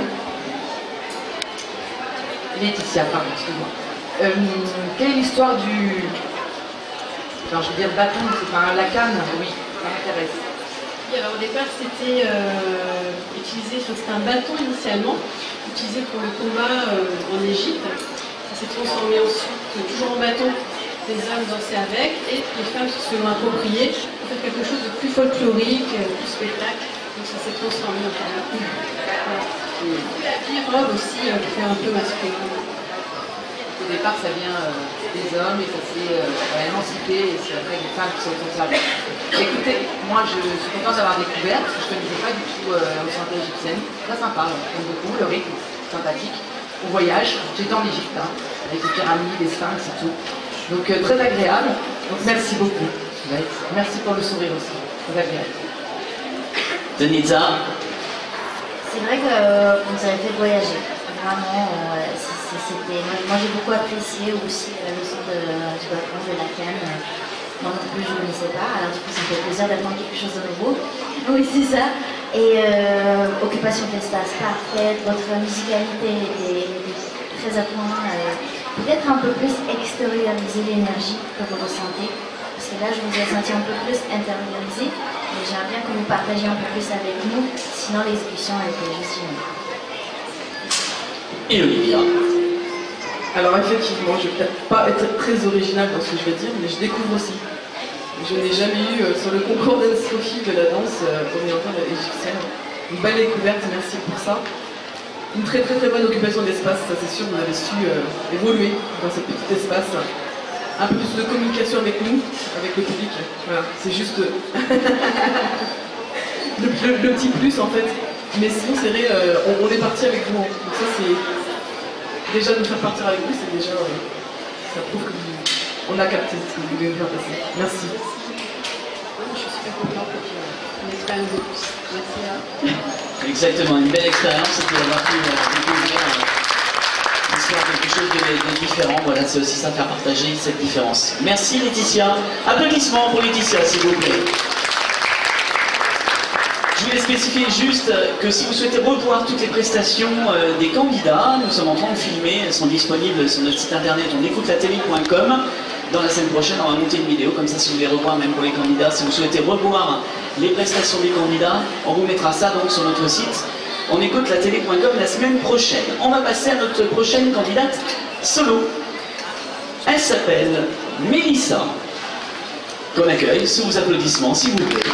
Laetitia, pardon, excuse-moi. Quelle est l'histoire du... Alors je veux dire bâton, c'est pas la canne, oui, ça m'intéresse. Oui, alors au départ c'était utilisé, c'était un bâton initialement, utilisé pour le combat en Égypte. Ça s'est transformé ensuite, toujours en bâton, les hommes dansaient avec et les femmes se sont appropriées pour faire quelque chose de plus folklorique, plus spectacle. Donc ça s'est transformé en parlant. La robe aussi, pour faire un peu masculin. Au départ, ça vient des hommes et ça s'est émancipé et c'est après les femmes qui sont conservées. Écoutez, moi je suis contente d'avoir découvert parce que je ne connaissais pas du tout la occidentale égyptienne. Très sympa, j'aime beaucoup, le rythme, sympathique. On voyage, j'étais en Égypte, hein, avec les pyramides, les sphinx et tout. Donc très agréable. Donc merci beaucoup. Merci pour le sourire aussi. Très agréable. Denitza. C'est vrai que vous avez fait voyager. Vraiment, moi j'ai beaucoup apprécié aussi la leçon du bâton, de la canne. Moi non plus je ne connaissais pas, alors du coup ça me fait plaisir d'apprendre quelque chose de nouveau. Oui, c'est ça. Et occupation d'espace parfaite, votre musicalité était très à point. Peut-être un peu plus extérioriser l'énergie que vous ressentez. Parce que là je vous ai senti un peu plus intériorisé. Mais j'aimerais bien que vous partagiez un peu plus avec nous, sinon l'exécution était juste une. Et Olivia. Alors effectivement, je vais peut-être pas être très originale dans ce que je vais dire, mais je découvre aussi. Je n'ai jamais eu sur le concours d'Anne-Sophie de la danse orientale égyptienne. Une belle découverte, merci pour ça. Une très bonne occupation d'espace, ça c'est sûr, vous avez su évoluer dans ce petit espace. Un peu plus de communication avec nous, avec le public. Voilà, c'est juste le petit plus en fait. Mais sinon c'est vrai, on est parti avec vous. Donc ça c'est... Déjà de nous faire partir avec vous, c'est déjà... ça prouve qu'on a capté ce que vous voulez nous faire passer. Merci. Je suis super contente une expérience de plus. Merci. Exactement, une belle expérience, c'était d'avoir pu découvrir l'histoire de quelque chose de différent. Voilà, c'est aussi ça, faire partager cette différence. Merci Laetitia. Applaudissements pour Laetitia, s'il vous plaît. Je voulais spécifier juste que si vous souhaitez revoir toutes les prestations des candidats, nous sommes en train de filmer, elles sont disponibles sur notre site internet onécoutelatélé.com. Dans la semaine prochaine, on va monter une vidéo, comme ça si vous voulez revoir, même pour les candidats, si vous souhaitez revoir les prestations des candidats, on vous mettra ça donc sur notre site onécoutelatélé.com la semaine prochaine. On va passer à notre prochaine candidate solo. Elle s'appelle Mélissa, qu'on accueille sous vos applaudissements, s'il vous plaît.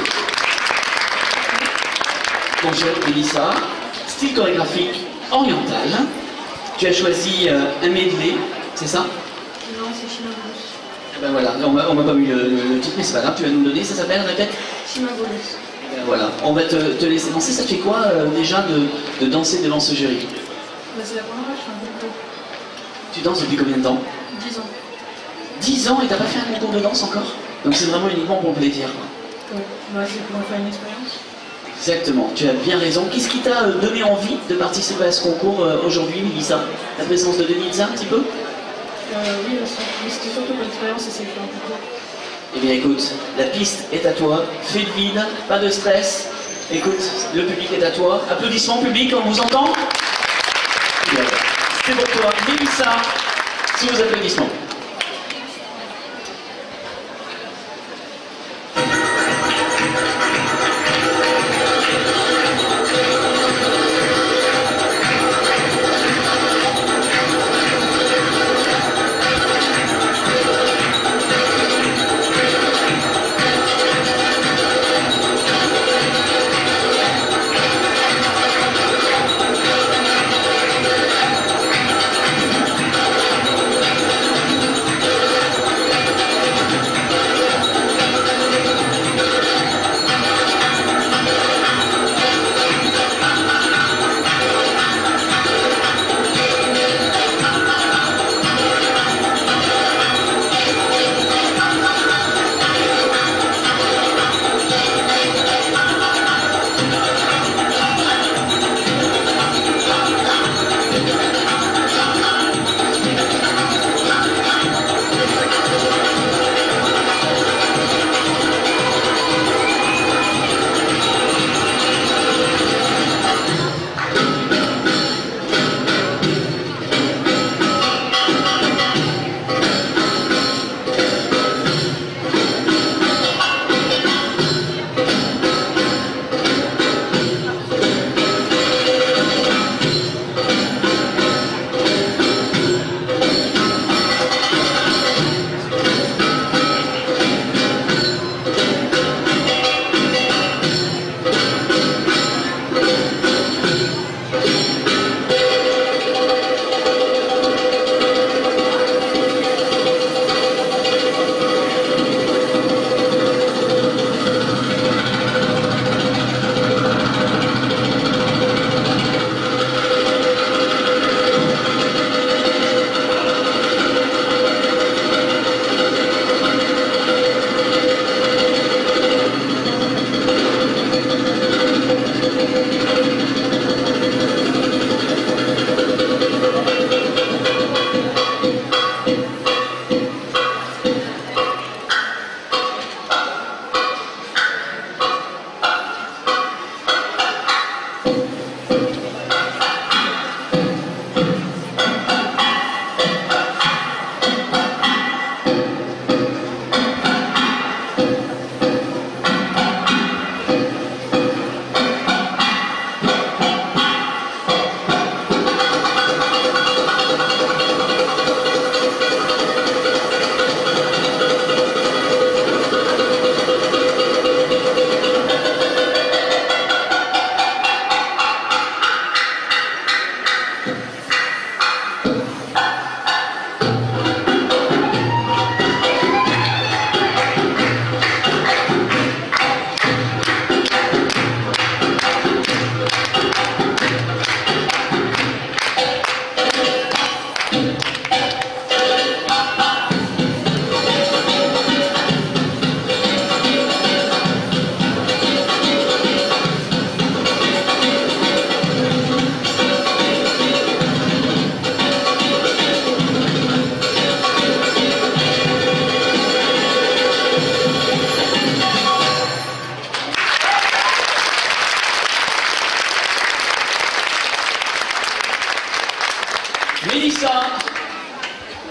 Bonjour Mélissa, style chorégraphique oriental. Tu as choisi un medley, c'est ça? Non, c'est Chimagolus. Ben voilà, on m'a pas mis le titre, mais c'est pas grave, tu vas nous donner, ça s'appelle, répète? Chimagolus. Ben voilà, on va te laisser danser. Ça te fait quoi déjà de danser devant ce jury? C'est la première fois que je fais un concours. Tu danses depuis combien de temps? 10 ans. 10 ans et t'as pas fait un concours de danse encore? Donc c'est vraiment uniquement pour plaisir. Ouais, c'est pour faire une expérience. Exactement, tu as bien raison. Qu'est-ce qui t'a donné envie de participer à ce concours aujourd'hui, Mélissa? La présence de Denitza un petit peu? Oui, bien sûr. Mais c'était surtout pour l'expérience et c'est faire un concours. Eh bien écoute, la piste est à toi, fais le vide, pas de stress. Écoute, le public est à toi. Applaudissements public, on vous entend? C'est pour toi, Mélissa, sous vos applaudissements.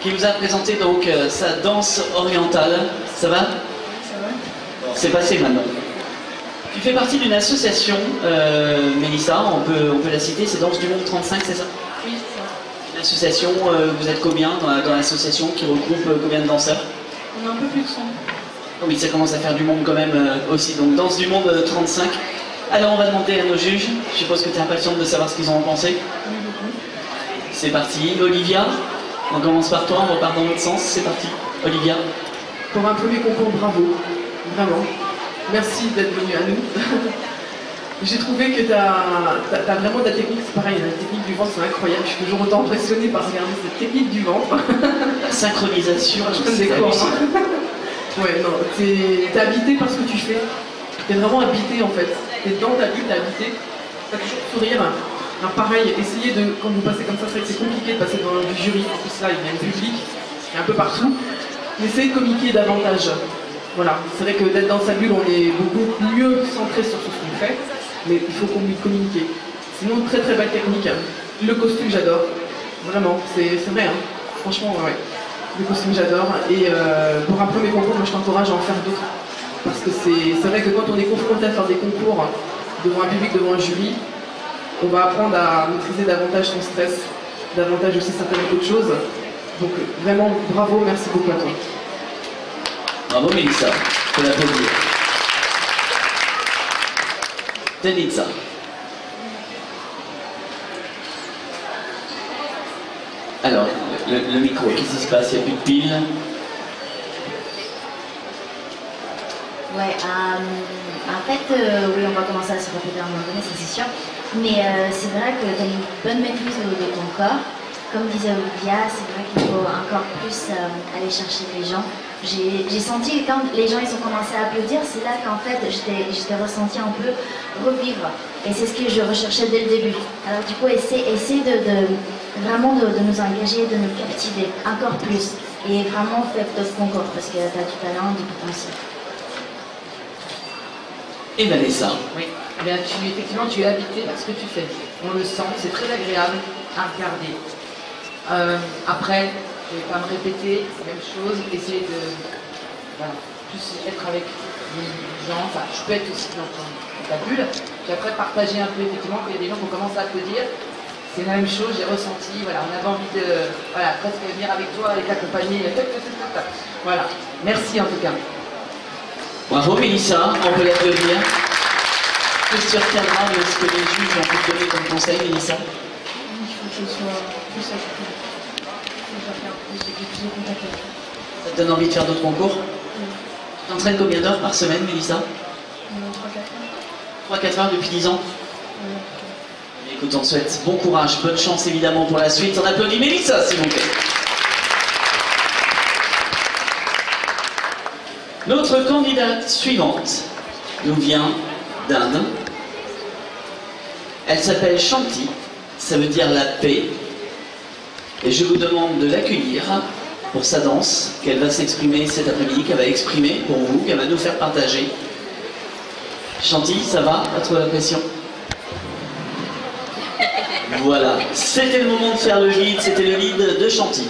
qui nous a présenté donc sa danse orientale. Ça va? Ça va. C'est passé maintenant. Tu fais partie d'une association, Mélissa, on peut la citer, c'est Danse du Monde 35, c'est ça? Oui, c'est ça. Une association, vous êtes combien dans l'association qui regroupe combien de danseurs? On a un peu plus de 100. Oh oui, ça commence à faire du monde quand même aussi, donc Danse du Monde 35. Alors on va demander à nos juges, je suppose que tu es impatiente de savoir ce qu'ils en ont pensé. C'est parti, Olivia, on commence par toi, on repart dans l'autre sens, c'est parti. Olivia. Pour un premier concours, bravo, vraiment. Merci d'être venu à nous. J'ai trouvé que tu as vraiment de la technique, c'est pareil, la technique du ventre c'est incroyable, je suis toujours autant impressionnée par regarder cette technique du ventre. La synchronisation, je donne des cours. Ouais, non, t'es habité par ce que tu fais. T'es vraiment habité en fait. T'es dans ta vie, t'es habité. T'as toujours sourire. Alors pareil, essayez de, quand vous passez comme ça, c'est vrai que c'est compliqué de passer devant du jury. En plus là, il y a un public, il y a un peu partout. Mais essayez de communiquer davantage. Voilà, c'est vrai que d'être dans sa bulle, on est beaucoup mieux centré sur ce qu'on fait. Mais il faut communiquer. Sinon, très très belle technique. Le costume, j'adore. Vraiment, c'est vrai. Hein. Franchement, ouais. Le costume, j'adore. Et pour un premier concours, moi je t'encourage à en faire d'autres. Parce que c'est vrai que quand on est confronté à faire des concours devant un public, devant un jury, on va apprendre à maîtriser davantage son stress, davantage aussi certaines autres choses. Donc vraiment, bravo, merci beaucoup à toi. Bravo Mélissa, je peux l'applaudir. Denitza. Alors, le micro, qu'est-ce qui se passe? Il n'y a plus de piles? Ouais, en fait, oui, on va commencer à se répéter à un moment donné, ça c'est sûr. Mais c'est vrai que tu as une bonne maîtrise de ton corps. Comme disait Olivia, c'est vrai qu'il faut encore plus aller chercher les gens. J'ai senti que quand les gens ils ont commencé à applaudir, c'est là qu'en fait j'étais ressenti un peu revivre. Et c'est ce que je recherchais dès le début. Alors du coup, essaie vraiment de nous engager, de nous captiver encore plus. Et vraiment faites d'autres concours parce que tu as du talent, du potentiel. Et Vanessa. Oui, eh bien, effectivement, tu es habité par ce que tu fais. On le sent, c'est très agréable à regarder. Après, je ne vais pas me répéter, c'est la même chose, essayer de voilà, plus être avec les gens, enfin, je peux être aussi dans ta bulle, puis après partager un peu, effectivement, qu'il y a des gens qui commencent à applaudir, c'est la même chose, j'ai ressenti, voilà, on avait envie de, voilà, presque venir avec toi, et t'accompagner, voilà, merci en tout cas. Bravo Mélissa, on peut l'applaudir. Qu'est-ce que tu retiendras de ce que les juges ont pu te donner comme conseil, Mélissa? Il faut que je sois plus active. Plus de contact avec eux. Ça te donne envie de faire d'autres concours? Oui. Tu t'entraînes combien d'heures par semaine, Mélissa? 3-4 heures. 3-4 heures depuis 10 ans? Oui. Écoute, on te souhaite bon courage, bonne chance évidemment pour la suite. On applaudit Mélissa, s'il vous plaît. Notre candidate suivante nous vient d'Inde. Elle s'appelle Shanti, ça veut dire la paix. Et je vous demande de l'accueillir pour sa danse, qu'elle va s'exprimer cet après-midi, qu'elle va exprimer pour vous, qu'elle va nous faire partager. Shanti, ça va? Pas trop la pression? Voilà, c'était le moment de faire le lead, c'était le lead de Shanti.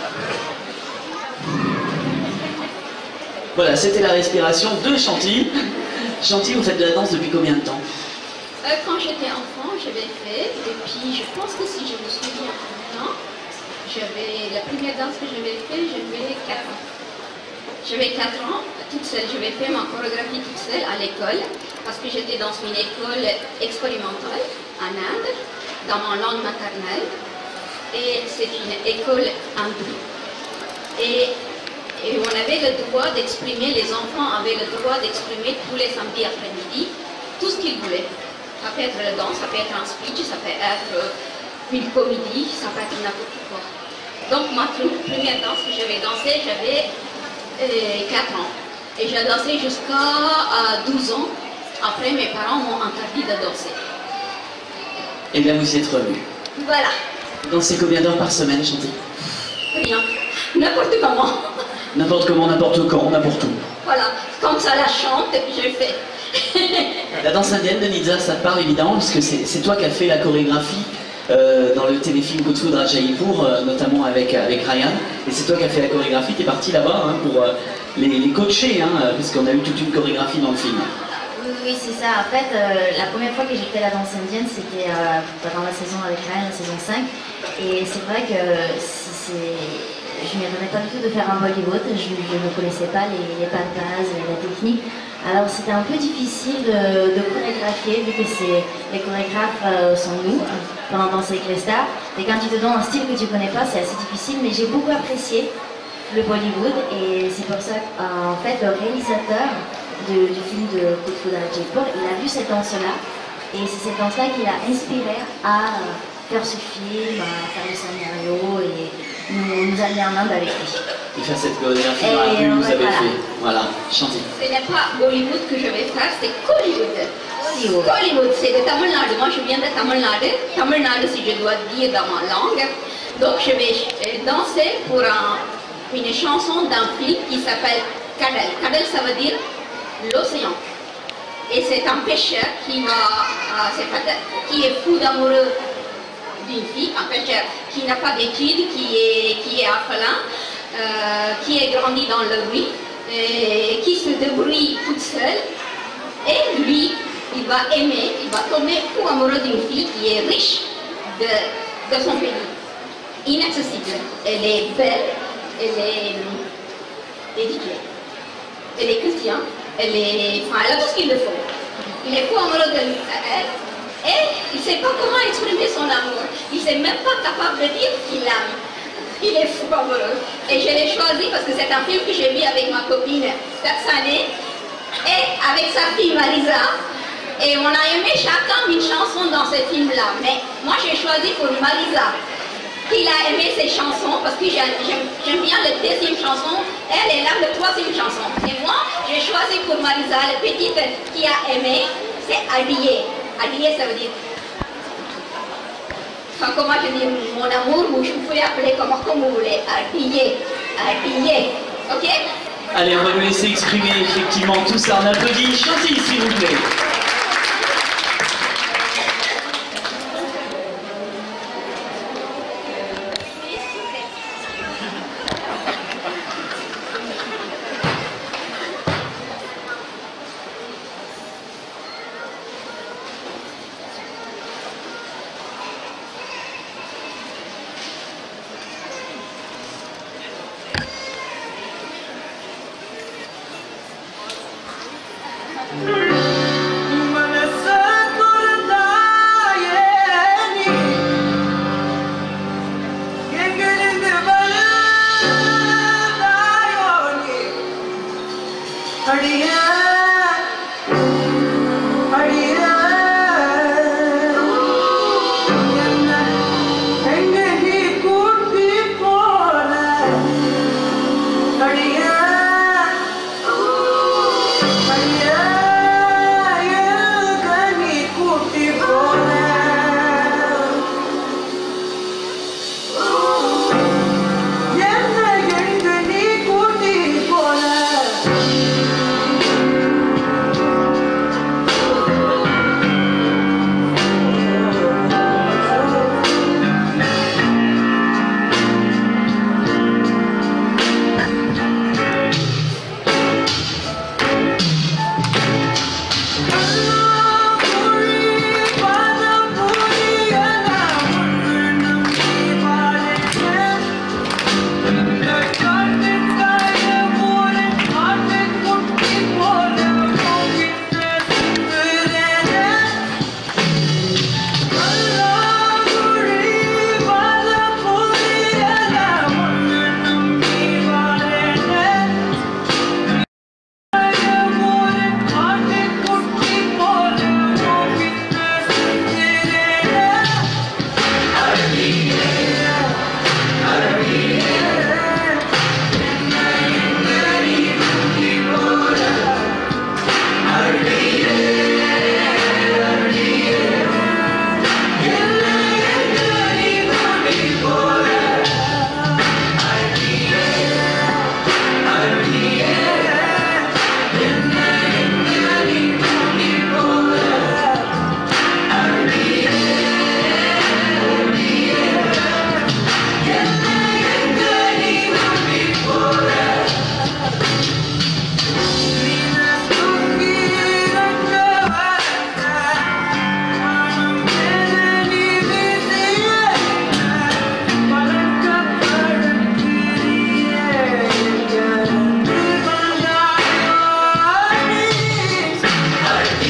Voilà, c'était la respiration de Shanti. Shanti, vous faites de la danse depuis combien de temps? Quand j'étais enfant, j'avais fait, et puis je pense que si je me souviens maintenant, la première danse que j'avais fait, j'avais 4 ans. J'avais 4 ans, toute seule, j'avais fait ma chorégraphie toute seule à l'école, parce que j'étais dans une école expérimentale en Inde, dans mon langue maternelle, et c'est une école hindoue. Et on avait le droit d'exprimer, les enfants avaient le droit d'exprimer tous les samedis après-midi tout ce qu'ils voulaient. Ça peut être la danse, ça peut être un speech, ça peut être une comédie, ça peut être n'importe quoi. Donc ma première danse que j'avais dansée, j'avais 4 ans. Et j'ai dansé jusqu'à 12 ans. Après, mes parents m'ont interdit de danser. Et bien vous y êtes revenus. Voilà. Vous dansez combien d'heures par semaine, Shanti? Rien. N'importe comment. N'importe comment, n'importe quand, n'importe où. Voilà. Comme ça la chante, je fais. La danse indienne de Nidza, ça te parle évidemment, parce que c'est toi qui as fait la chorégraphie dans le téléfilm Coup de foudre à Jaipur, notamment avec Ryan. Et c'est toi qui as fait la chorégraphie, tu es parti là-bas hein, pour les coacher, hein, puisqu'on a eu toute une chorégraphie dans le film. Oui, c'est ça. En fait, la première fois que j'ai fait la danse indienne, c'était pendant la saison avec Ryan, la saison 5. Et c'est vrai que je ne m'y attendais pas du tout de faire un Bollywood. Je ne connaissais pas les pas de base, la technique. Alors c'était un peu difficile de chorégraphier, vu que les chorégraphes sont nous, pendant Danser avec les stars. Et quand tu te donnes un style que tu ne connais pas, c'est assez difficile. Mais j'ai beaucoup apprécié le Bollywood. Et c'est pour ça qu'en fait, le réalisateur du film de Coup de foudre à Jaipur, il a vu cette danse-là, et c'est cette danse-là qui l'a inspiré à faire ce film, à faire le scénario, et nous aller en Inde avec lui. Et faire cette chorégraphie dans la rue, vous avez fait. Voilà, chantez. Ce n'est pas Bollywood que je vais faire, c'est Kollywood. Kollywood, c'est de Tamil Nadu. Moi, je viens de Tamil Nadu. Tamil Nadu, si je dois dire dans ma langue. Donc, je vais danser pour une chanson d'un film qui s'appelle Kadal. Kadal, ça veut dire l'océan. Et c'est un pêcheur qui est fou d'amoureux d'une fille, un pêcheur qui n'a pas d'études, qui est orphelin, qui est grandi dans le riz, qui se débrouille toute seule. Et lui, il va tomber fou amoureux d'une fille qui est riche de son pays, inaccessible. Elle est belle, elle est éduquée, elle est chrétienne. Elle a tout ce qu'il le faut. Il est fou amoureux d'elle et il ne sait pas comment exprimer son amour. Il n'est même pas capable de dire qu'il l'aime. Il est fou amoureux. Et je l'ai choisi parce que c'est un film que j'ai vu avec ma copine cette année et avec sa fille Marisa. Et on a aimé chacun une chanson dans ce film-là. Mais moi j'ai choisi pour Marisa. Il a aimé ses chansons parce que j'aime bien la deuxième chanson, elle aime la troisième chanson. Et moi, j'ai choisi pour Marisa, la petite qui a aimé, c'est Habillé. Habillé, ça veut dire. Enfin, comment je dis mon amour, ou je pouvais appeler comme vous voulez. Habillé. Habillé. Ok? Allez, on va nous laisser exprimer effectivement tout ça. On applaudit. Chantez, s'il vous plaît. Thank you.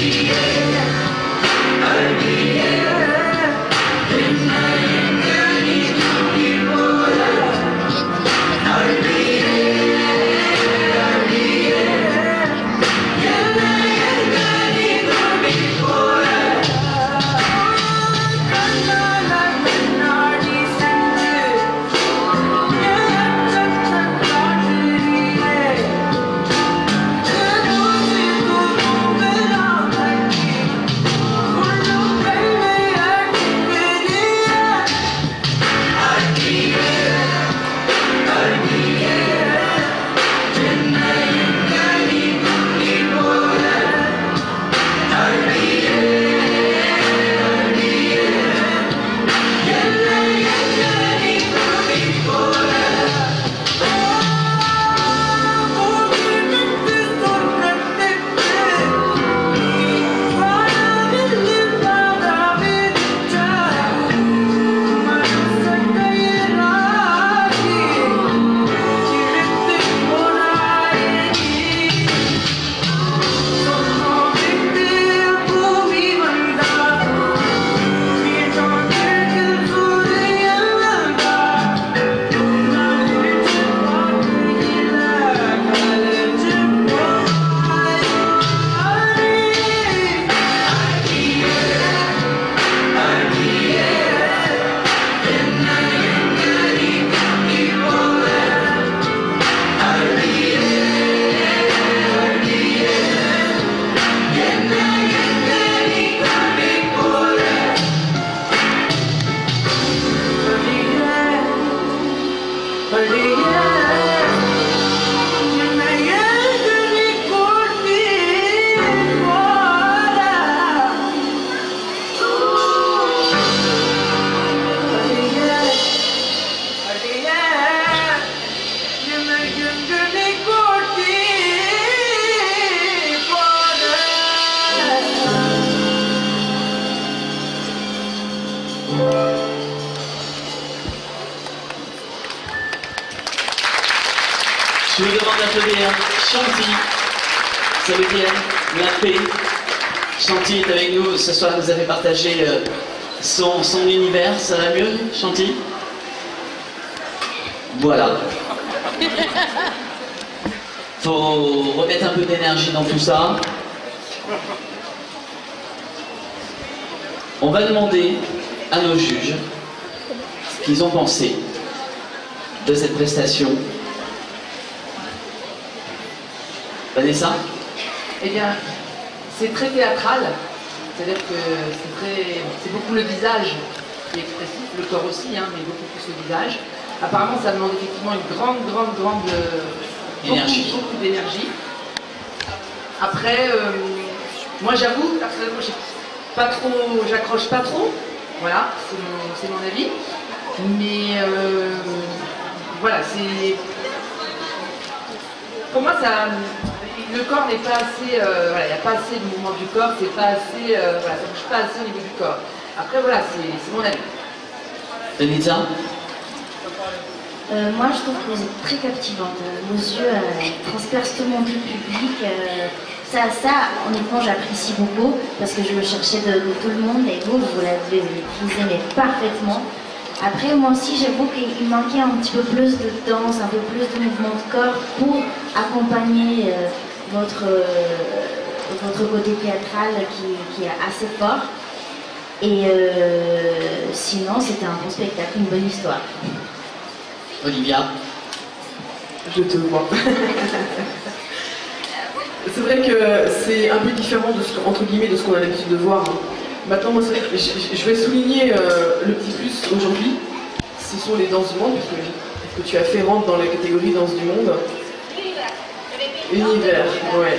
Je vous demande d'applaudir Chanty. Salut Pierre, la paix. Chanty est avec nous ce soir, nous a fait partager son univers. Ça va mieux, Chanty? Voilà. Faut remettre un peu d'énergie dans tout ça. On va demander à nos juges ce qu'ils ont pensé de cette prestation. Vanessa? Eh bien, c'est très théâtral, c'est-à-dire que c'est beaucoup le visage qui est expressif, le corps aussi, hein, mais beaucoup plus le visage. Apparemment, ça demande effectivement une grande énergie. Beaucoup d'énergie. Après, moi j'avoue, personnellement, j'accroche pas trop, voilà, c'est mon avis. Mais voilà, c'est... Pour moi, ça... Le corps n'est pas assez, voilà, il n'y a pas assez de mouvement du corps, c'est pas assez, voilà, ça bouge pas assez au niveau du corps. Après voilà, c'est mon avis. Denisa? Moi je trouve que vous êtes très captivante. Vos yeux transpercent tout le monde du public. Ça, honnêtement, j'apprécie beaucoup parce que je le cherchais de tout le monde et vous l'avez utilisé mais parfaitement. Après, moi aussi, j'avoue qu'il manquait un petit peu plus de danse, un peu plus de mouvement de corps pour accompagner votre côté théâtral qui est assez fort. Et sinon, c'était un bon spectacle, une bonne histoire. Olivia? Je te vois. C'est vrai que c'est un peu différent de entre guillemets de ce qu'on a l'habitude de voir. Maintenant, moi, je vais souligner le petit plus aujourd'hui. Ce sont les danses du monde, puisque tu as fait rentrer dans la catégorie danse du monde. Univers, ouais.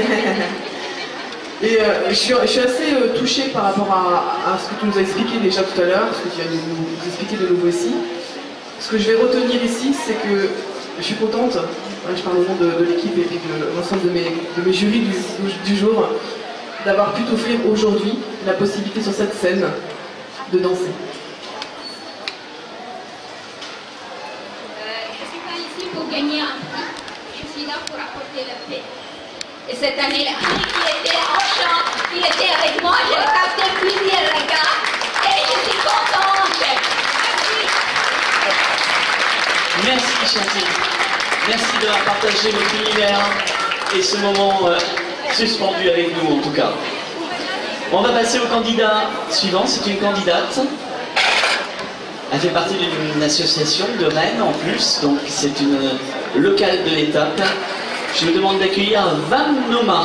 Et je suis assez touchée par rapport à ce que tu nous as expliqué déjà tout à l'heure, ce que tu viens de nous expliquer de nouveau ici. Ce que je vais retenir ici, c'est que je suis contente, je parle au nom de l'équipe et puis de l'ensemble de mes jurys du jour, d'avoir pu t'offrir aujourd'hui la possibilité sur cette scène de danser. Je ne suis pas ici pour gagner un prix, je suis là pour apporter la paix. Et cette année, Henri qui était en chant, Chantilly. Merci d'avoir partagé votre univers et ce moment suspendu avec nous en tout cas. On va passer au candidat suivant, c'est une candidate. Elle fait partie d'une association de Rennes en plus, donc c'est une locale de l'étape. Je vous demande d'accueillir Van Noma.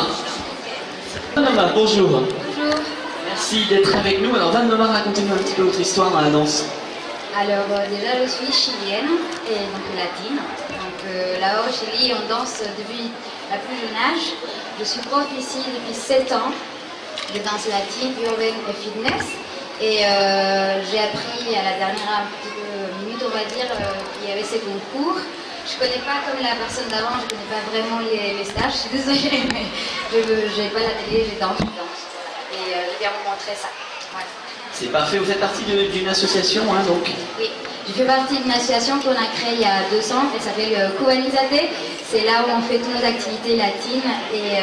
Van Noma, bonjour. Bonjour. Merci d'être avec nous. Alors Van Noma, racontez-nous un petit peu votre histoire dans la danse. Alors déjà je suis chilienne et donc latine. Donc là-bas au Chili on danse depuis la plus jeune âge. Je suis prof ici depuis 7 ans de danse latine, urbaine et fitness. Et j'ai appris à la dernière minute on va dire qu'il y avait ces concours. Je connais pas comme la personne d'avant, je connais pas vraiment les stages, je suis désolée mais j'ai pas la télé, je danse. Et je viens vous montrer ça. Ouais. C'est parfait, vous faites partie d'une association, hein, donc. Oui, je fais partie d'une association qu'on a créée il y a 2 ans, elle s'appelle Cubanizate. C'est là où on fait toutes nos activités latines et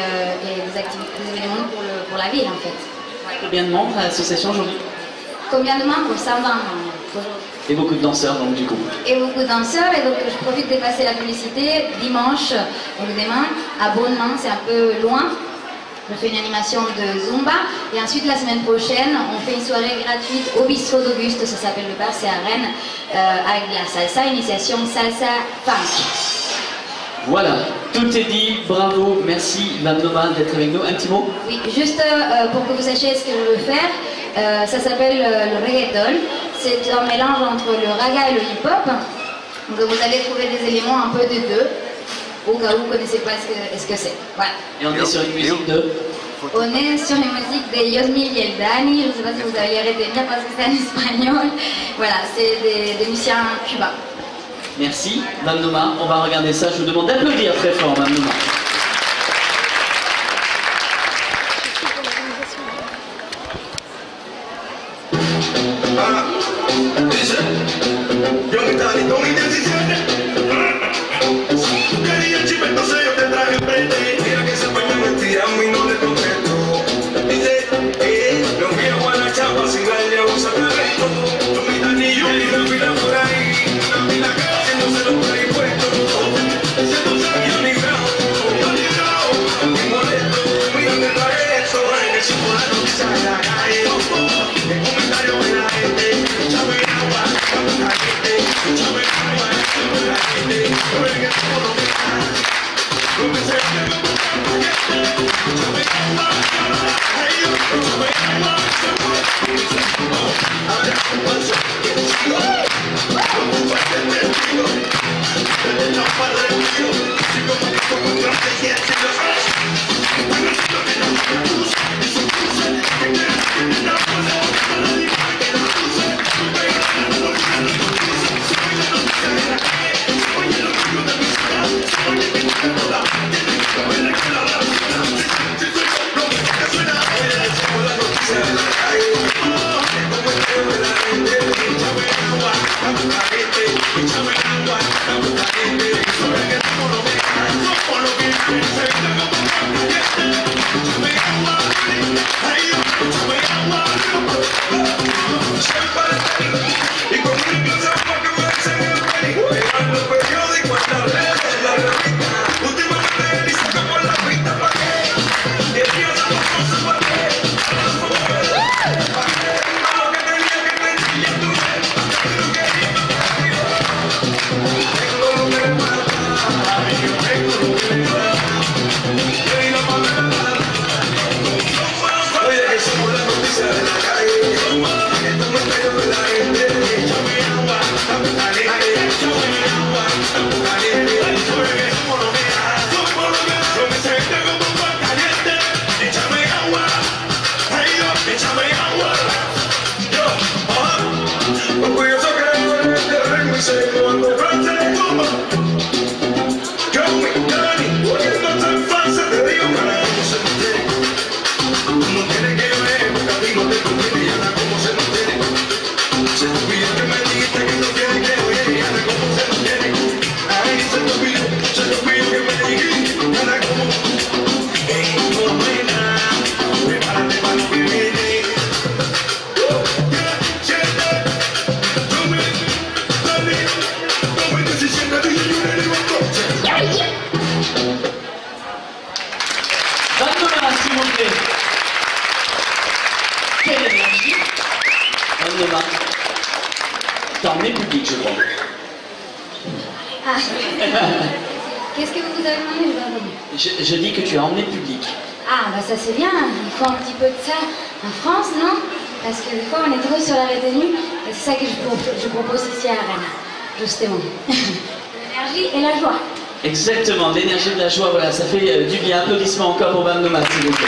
des événements pour la ville en fait. Ouais. Combien de membres à l'association aujourd'hui? Combien de membres? 120 membres aujourd'hui. Et beaucoup de danseurs donc du coup. Et beaucoup de danseurs, et donc je profite de passer la publicité dimanche, donc demain, à Bonnement, c'est un peu loin. Je fais une animation de Zumba et ensuite la semaine prochaine on fait une soirée gratuite au bistrot d'Auguste, ça s'appelle le bar, c'est à Rennes, avec de la salsa, initiation salsa funk. Voilà, tout est dit, bravo, merci Van Noma d'être avec nous. Un petit mot? Oui, juste pour que vous sachiez ce que je veux faire, ça s'appelle le reggaeton, c'est un mélange entre le raga et le hip-hop, donc vous allez trouver des éléments un peu des deux. Au cas où vous ne connaissez pas ce que c'est. Voilà. Et on est sur une musique de... On est sur une musique de Yosmil Yeldani, je ne sais pas si vous allez retenir parce que c'est en espagnol. Voilà, c'est des musiciens cubains. Merci, Van Noma. On va regarder ça. Je vous demande d'applaudir très fort, Van Noma. Esto me cayó de la Quelle énergie. Madame Noma, t'as emmené le public, je crois. Ah. Qu'est-ce que vous avez demandé? Je vais revenir. Je dis que tu as emmené le public. Ah, bah ça c'est bien, il faut un petit peu de ça en France, non? Parce que des fois on est trop sur la retenue, et c'est ça que je propose ici à Rennes, justement. L'énergie et la joie. Exactement, l'énergie de la joie, voilà, ça fait du bien. Applaudissements encore pour Madame Noma, s'il vous plaît.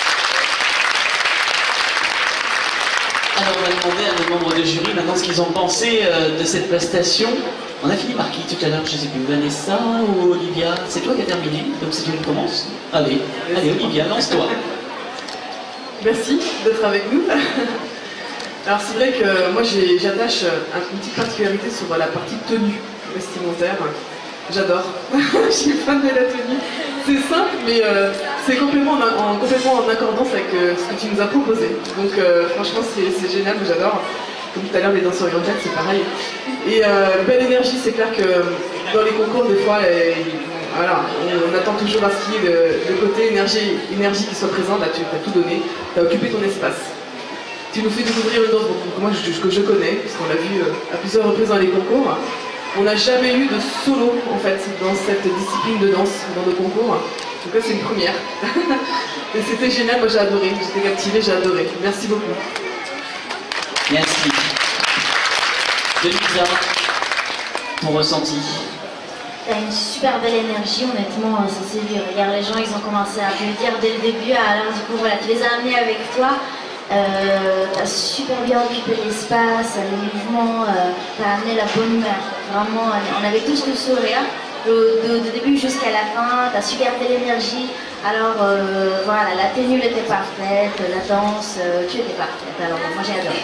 Alors on va demander à nos membres de jury maintenant ce qu'ils ont pensé de cette prestation. On a fini par qui tout à l'heure? Je ne sais plus, Vanessa ou Olivia? C'est toi qui as terminé, donc c'est toi qui commence. Allez, Olivia, lance-toi. Merci d'être avec nous. Alors c'est vrai que moi j'attache une petite particularité sur la partie tenue vestimentaire. J'adore. Je suis fan de la tenue. C'est simple, mais c'est complètement en accordance avec ce que tu nous as proposé. Donc franchement c'est génial, j'adore. Comme tout à l'heure les danses orientales, c'est pareil. Et belle énergie, c'est clair que dans les concours des fois, voilà, on attend toujours à ce qu'il y ait le côté énergie qui soit présente. Là tu as tout donné, tu as occupé ton espace. Tu nous fais découvrir une danse que moi que je connais, puisqu'on l'a vu à plusieurs reprises dans les concours. On n'a jamais eu de solo en fait dans cette discipline de danse dans nos concours. Donc là c'est une première. Et c'était génial, moi j'ai adoré, j'étais captivée, j'ai adoré. Merci beaucoup. Merci. Denisa, ton ressenti? T'as une super belle énergie, honnêtement, ça s'est vu. Regarde, les gens, ils ont commencé à applaudir dès le début, alors du coup, voilà, tu les as amenés avec toi. T'as super bien occupé l'espace, le mouvement, t'as amené la bonne humeur. Vraiment, on avait tous le sourire, de début jusqu'à la fin, t'as su garder l'énergie. Alors voilà, la tenue était parfaite, la danse, tu étais parfaite. Alors moi j'ai adoré.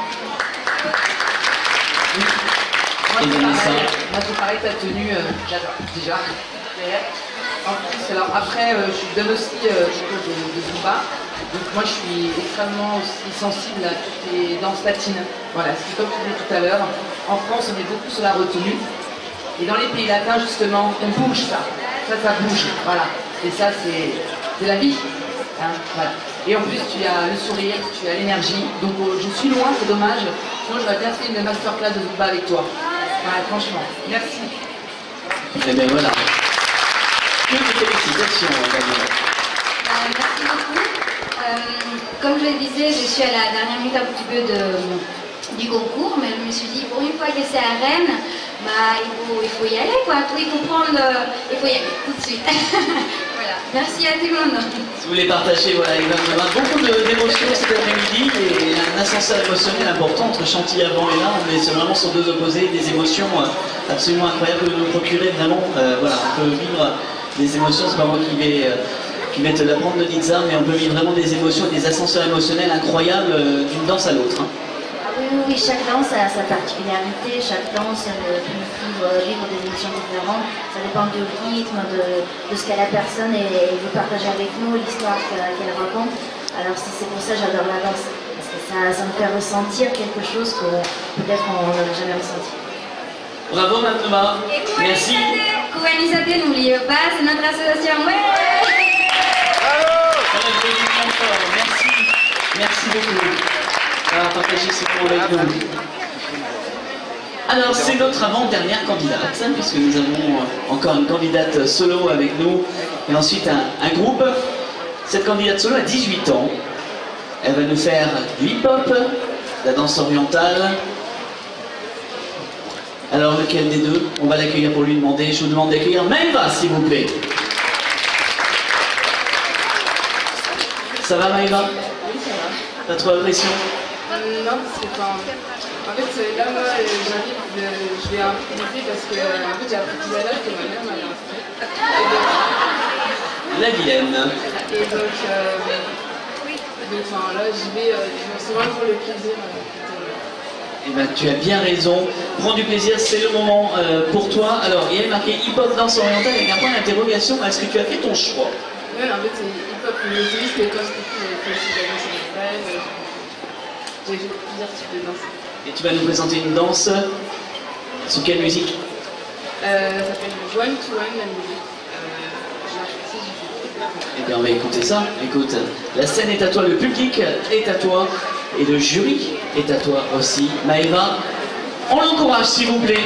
Moi c'est pareil, ta tenue, j'adore déjà. En plus, alors après, je donne aussi de Zumba. Donc moi je suis extrêmement aussi sensible à toutes les danses latines. Voilà, c'est comme tu disais tout à l'heure, en France on est beaucoup sur la retenue. Et dans les pays latins justement, on bouge ça. Ça bouge, voilà. Et ça c'est la vie. Hein, voilà. Et en plus tu as le sourire, tu as l'énergie. Donc je suis loin, c'est dommage. Sinon j'aurais bien fait une masterclass de Zumba avec toi. Voilà, franchement. Merci. Et bien voilà. Que de félicitations, Merci beaucoup. Comme je le disais, je suis à la dernière minute un petit peu du concours, mais je me suis dit, pour une fois que c'est à Rennes, bah, il faut y aller, quoi. Il faut y aller tout de suite. Voilà. Merci à tout le monde. Si vous voulez partager, voilà, exactement. Beaucoup d'émotions cet après-midi et un ascenseur émotionnel important entre Chantilly avant et là. Mais c'est vraiment sur deux opposés, des émotions absolument incroyables que nous procurer. Vraiment, voilà, on peut vivre des émotions, c'est pas moi qui vais te l'apprendre de Nizza, mais on peut vivre vraiment des émotions et des ascenseurs émotionnels incroyables d'une danse à l'autre. Hein. Oui, chaque danse a sa particularité, chaque danse peut vivre des émotions différentes, ça dépend du rythme, de ce qu'a la personne et veut partager avec nous, l'histoire qu'elle raconte. Alors c'est pour ça que j'adore la danse, parce que ça me fait ressentir quelque chose que peut-être on n'aurait jamais ressenti. Bravo Mme Noma, merci. Cubanisate, n'oubliez pas, c'est notre association. Ouais. Merci beaucoup d'avoir partagé ce moment avec nous. Alors c'est notre avant-dernière candidate, puisque nous avons encore une candidate solo avec nous, et ensuite un groupe. Cette candidate solo a 18 ans. Elle va nous faire du hip-hop, de la danse orientale. Alors lequel des deux? On va l'accueillir pour lui demander. Je vous demande d'accueillir Maëva, s'il vous plaît. Ça va Maëva? Oui, ça va. T'as trop la pression? Non, c'est pas... En fait, là, moi, j'arrive, je vais improviser parce que en fait, j'ai appris tout à l'heure que ma mère m'avait inscrit. La vilaine. Et donc enfin, là, j'y vais, c'est vraiment pour le plaisir. Eh ben, tu as bien raison. Prends du plaisir, c'est le moment pour toi. Alors, il y a marqué hip-hop danse orientale avec un point d'interrogation. Est-ce que tu as fait ton choix? Oui, en fait, c'est hip-hop musique, et quand je fais aussi la danse orientale, j'ai fait plusieurs types de danse. Et tu vas nous présenter une danse sur quelle musique? Ça s'appelle One to One, la musique. Je marche aussi, Eh Et on va écouter ça. Écoute, la scène est à toi, le public est à toi, et le jury est à toi aussi. Maëva, on l'encourage s'il vous plaît.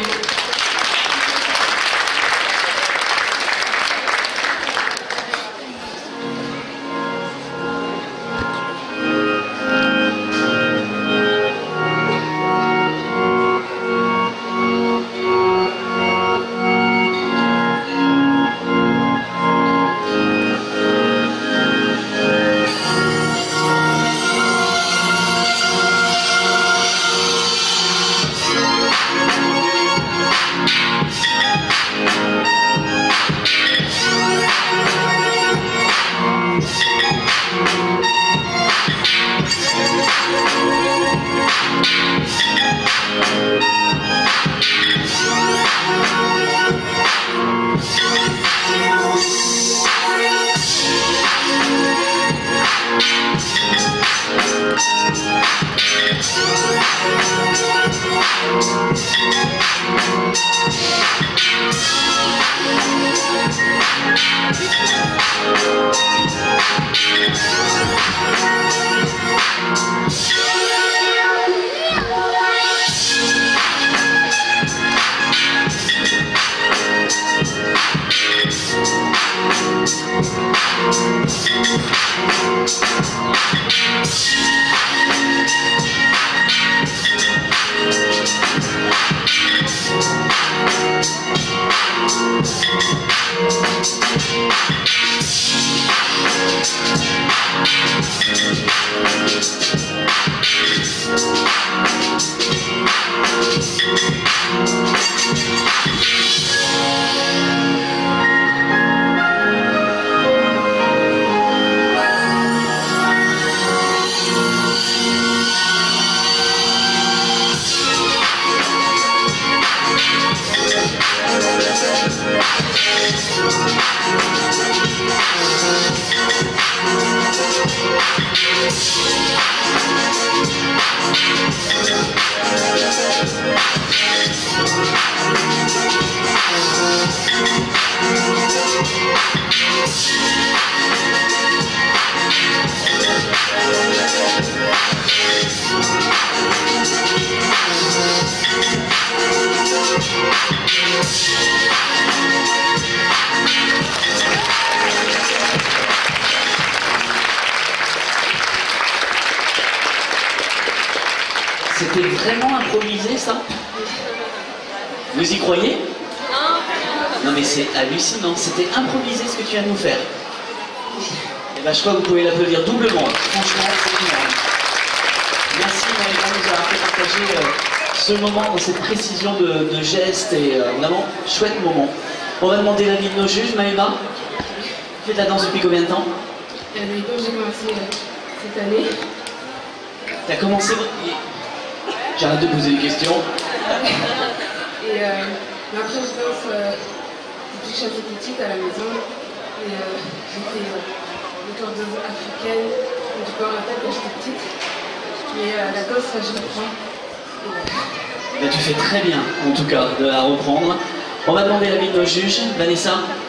C'était vraiment improvisé ça? Vous y croyez? Non mais c'est hallucinant, c'était improvisé ce que tu viens de nous faire. Et ben je crois que vous pouvez l'applaudir doublement, franchement c'est énorme. Merci Maëva de nous avoir fait partager ce moment dans cette précision de gestes et vraiment chouette moment. On va demander l'avis de nos juges. Maëva, tu fais de la danse depuis combien de temps? J'ai commencé cette année. T'as commencé... J'arrête de poser des questions. Et après, je danse depuis que j'étais petite à la maison. Et j'ai fait des danses africaines, du corps à la tête quand j'étais petite. Mais la danse, ça, je reprends. Ben, tu fais très bien, en tout cas, de la reprendre. On va demander l'avis de nos juges. Vanessa.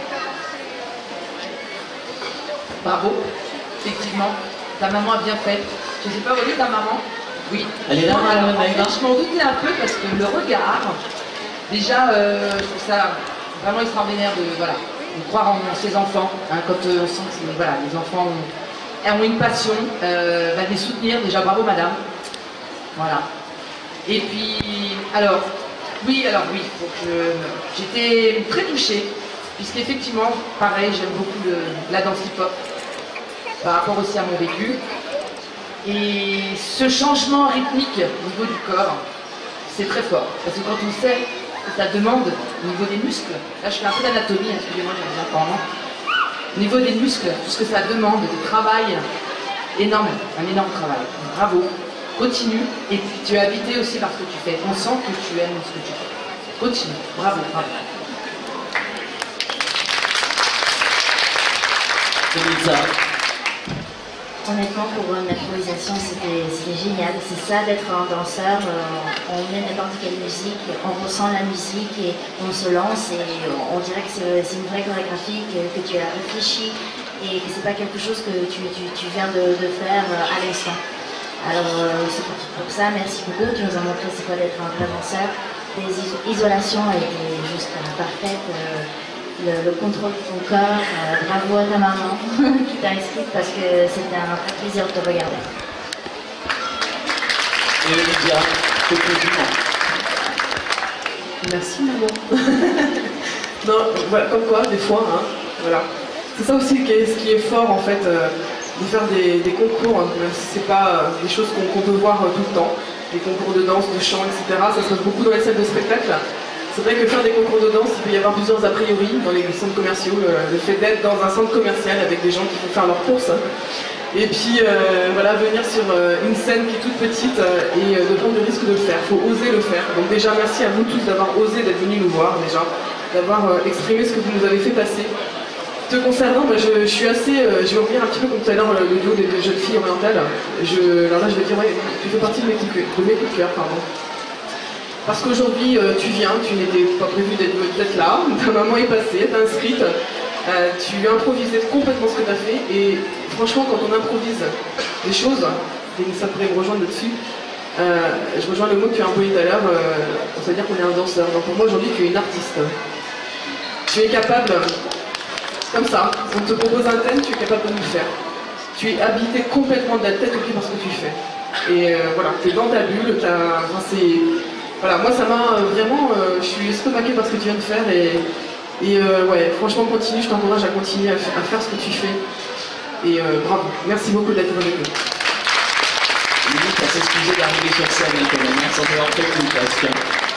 Bravo, effectivement, ta maman a bien fait. Je ne sais pas où elle est ta maman. Oui. Elle est là, alors, en fait, je m'en doutais un peu parce que le regard, déjà, je trouve ça vraiment extraordinaire de croire en ses enfants. Hein, quand on sent que voilà, les enfants ont une passion, de les soutenir. Déjà, bravo madame. Voilà. Et puis, alors, oui, j'étais très touchée, puisqu'effectivement, pareil, j'aime beaucoup la danse hip-hop, par rapport aussi à mon vécu. Et ce changement rythmique au niveau du corps, c'est très fort. Parce que quand on sait que ça demande au niveau des muscles, là je fais un peu d'anatomie, excusez-moi, j'ai un enfant. Au niveau des muscles, tout ce que ça demande, de travail énorme, un énorme travail. Donc, bravo, continue. Et puis tu es habité aussi par ce que tu fais. On sent que tu aimes ce que tu fais. Continue, bravo, bravo. Honnêtement, pour une improvisation, c'était génial. C'est ça d'être un danseur. On met n'importe quelle musique, on ressent la musique et on se lance et on dirait que c'est une vraie chorégraphie, que tu as réfléchi. et que c'est pas quelque chose que tu viens de faire à l'instant. Alors c'est pour ça, merci beaucoup, tu nous as montré c'est quoi d'être un vrai danseur. L'isolation a été juste parfaite, le contrôle de ton corps, bravo à ta maman qui t'a inscrite parce que c'était un vrai plaisir de te regarder. Et Olivia, tes compliments. Merci maman. Non, voilà, comme quoi, des fois, hein, voilà. C'est ça aussi ce qui est fort en fait, de faire des concours, hein, même si c'est pas des choses qu'on peut voir tout le temps, des concours de danse, de chant, etc. Ça se passe beaucoup dans les salles de spectacle. C'est vrai que faire des concours de danse, il peut y avoir plusieurs a priori dans les centres commerciaux. Le fait d'être dans un centre commercial avec des gens qui vont faire leurs courses, et puis voilà, venir sur une scène qui est toute petite et de prendre le risque de le faire. Il faut oser le faire. Donc déjà, merci à vous tous d'avoir osé d'être venus nous voir, déjà, d'avoir exprimé ce que vous nous avez fait passer. Te concernant, je suis assez. Je vais revenir un petit peu comme tout à l'heure le duo des jeunes filles orientales. Alors là, je vais dire, ouais, tu fais partie de mes coups de cœur, pardon. Parce qu'aujourd'hui, tu viens, tu n'étais pas prévu d'être là, ta maman est passée, t'es inscrite, tu as improvisé complètement ce que tu as fait, et franchement, quand on improvise des choses, et ça pourrait me rejoindre dessus, je rejoins le mot que tu as employé tout à l'heure, ça veut dire qu'on est un danseur. Donc pour moi, aujourd'hui, tu es une artiste. Tu es capable, comme ça, si on te propose un thème, tu es capable de nous le faire. Tu es habité complètement de la tête aux pieds par ce que tu fais. Et voilà, tu es dans ta bulle, voilà, moi ça m'a vraiment, je suis estomaquée par ce que tu viens de faire et ouais, franchement continue, je t'encourage à continuer à faire ce que tu fais. Et bravo, merci beaucoup d'être avec nous. Limite à s'excuser d'arriver sur scène quand même, sans avoir fait tout presque.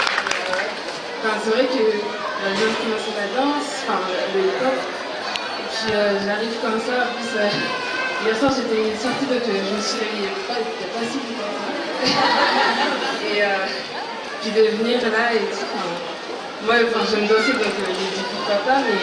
C'est vrai que je viens de commencer la danse, le hip-hop, et puis j'arrive comme ça, en plus hier soir j'étais sortie de je me suis réveillée il n'y a pas si longtemps. Et puis de venir là et tout, moi j'aime danser donc j'ai dit pourquoi pas, mais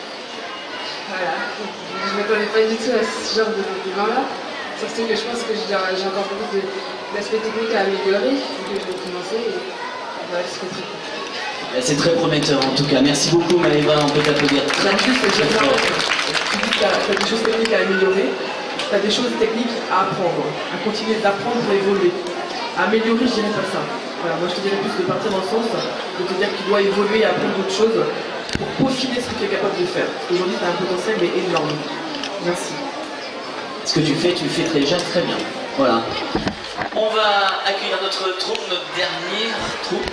voilà, je ne m'attendais pas du tout à ce genre d'événement là, surtout que je pense que j'ai encore beaucoup d'aspects techniques à améliorer, vu que je vais commencer et voilà, c'est très cool. C'est très prometteur en tout cas. Merci beaucoup Maëva, on peut t'applaudir très fort. Tu dis que tu as des choses techniques à améliorer, tu as des choses techniques à apprendre, à continuer d'apprendre pour évoluer. Améliorer, je dirais pas ça. Voilà, moi je te dirais plus de partir dans le sens de te dire que tu dois évoluer et apprendre d'autres choses pour peaufiner ce que tu es capable de faire. Parce qu'aujourd'hui tu as un potentiel mais énorme. Merci. Ce que tu fais déjà très bien. Voilà. On va accueillir notre troupe, notre dernière troupe.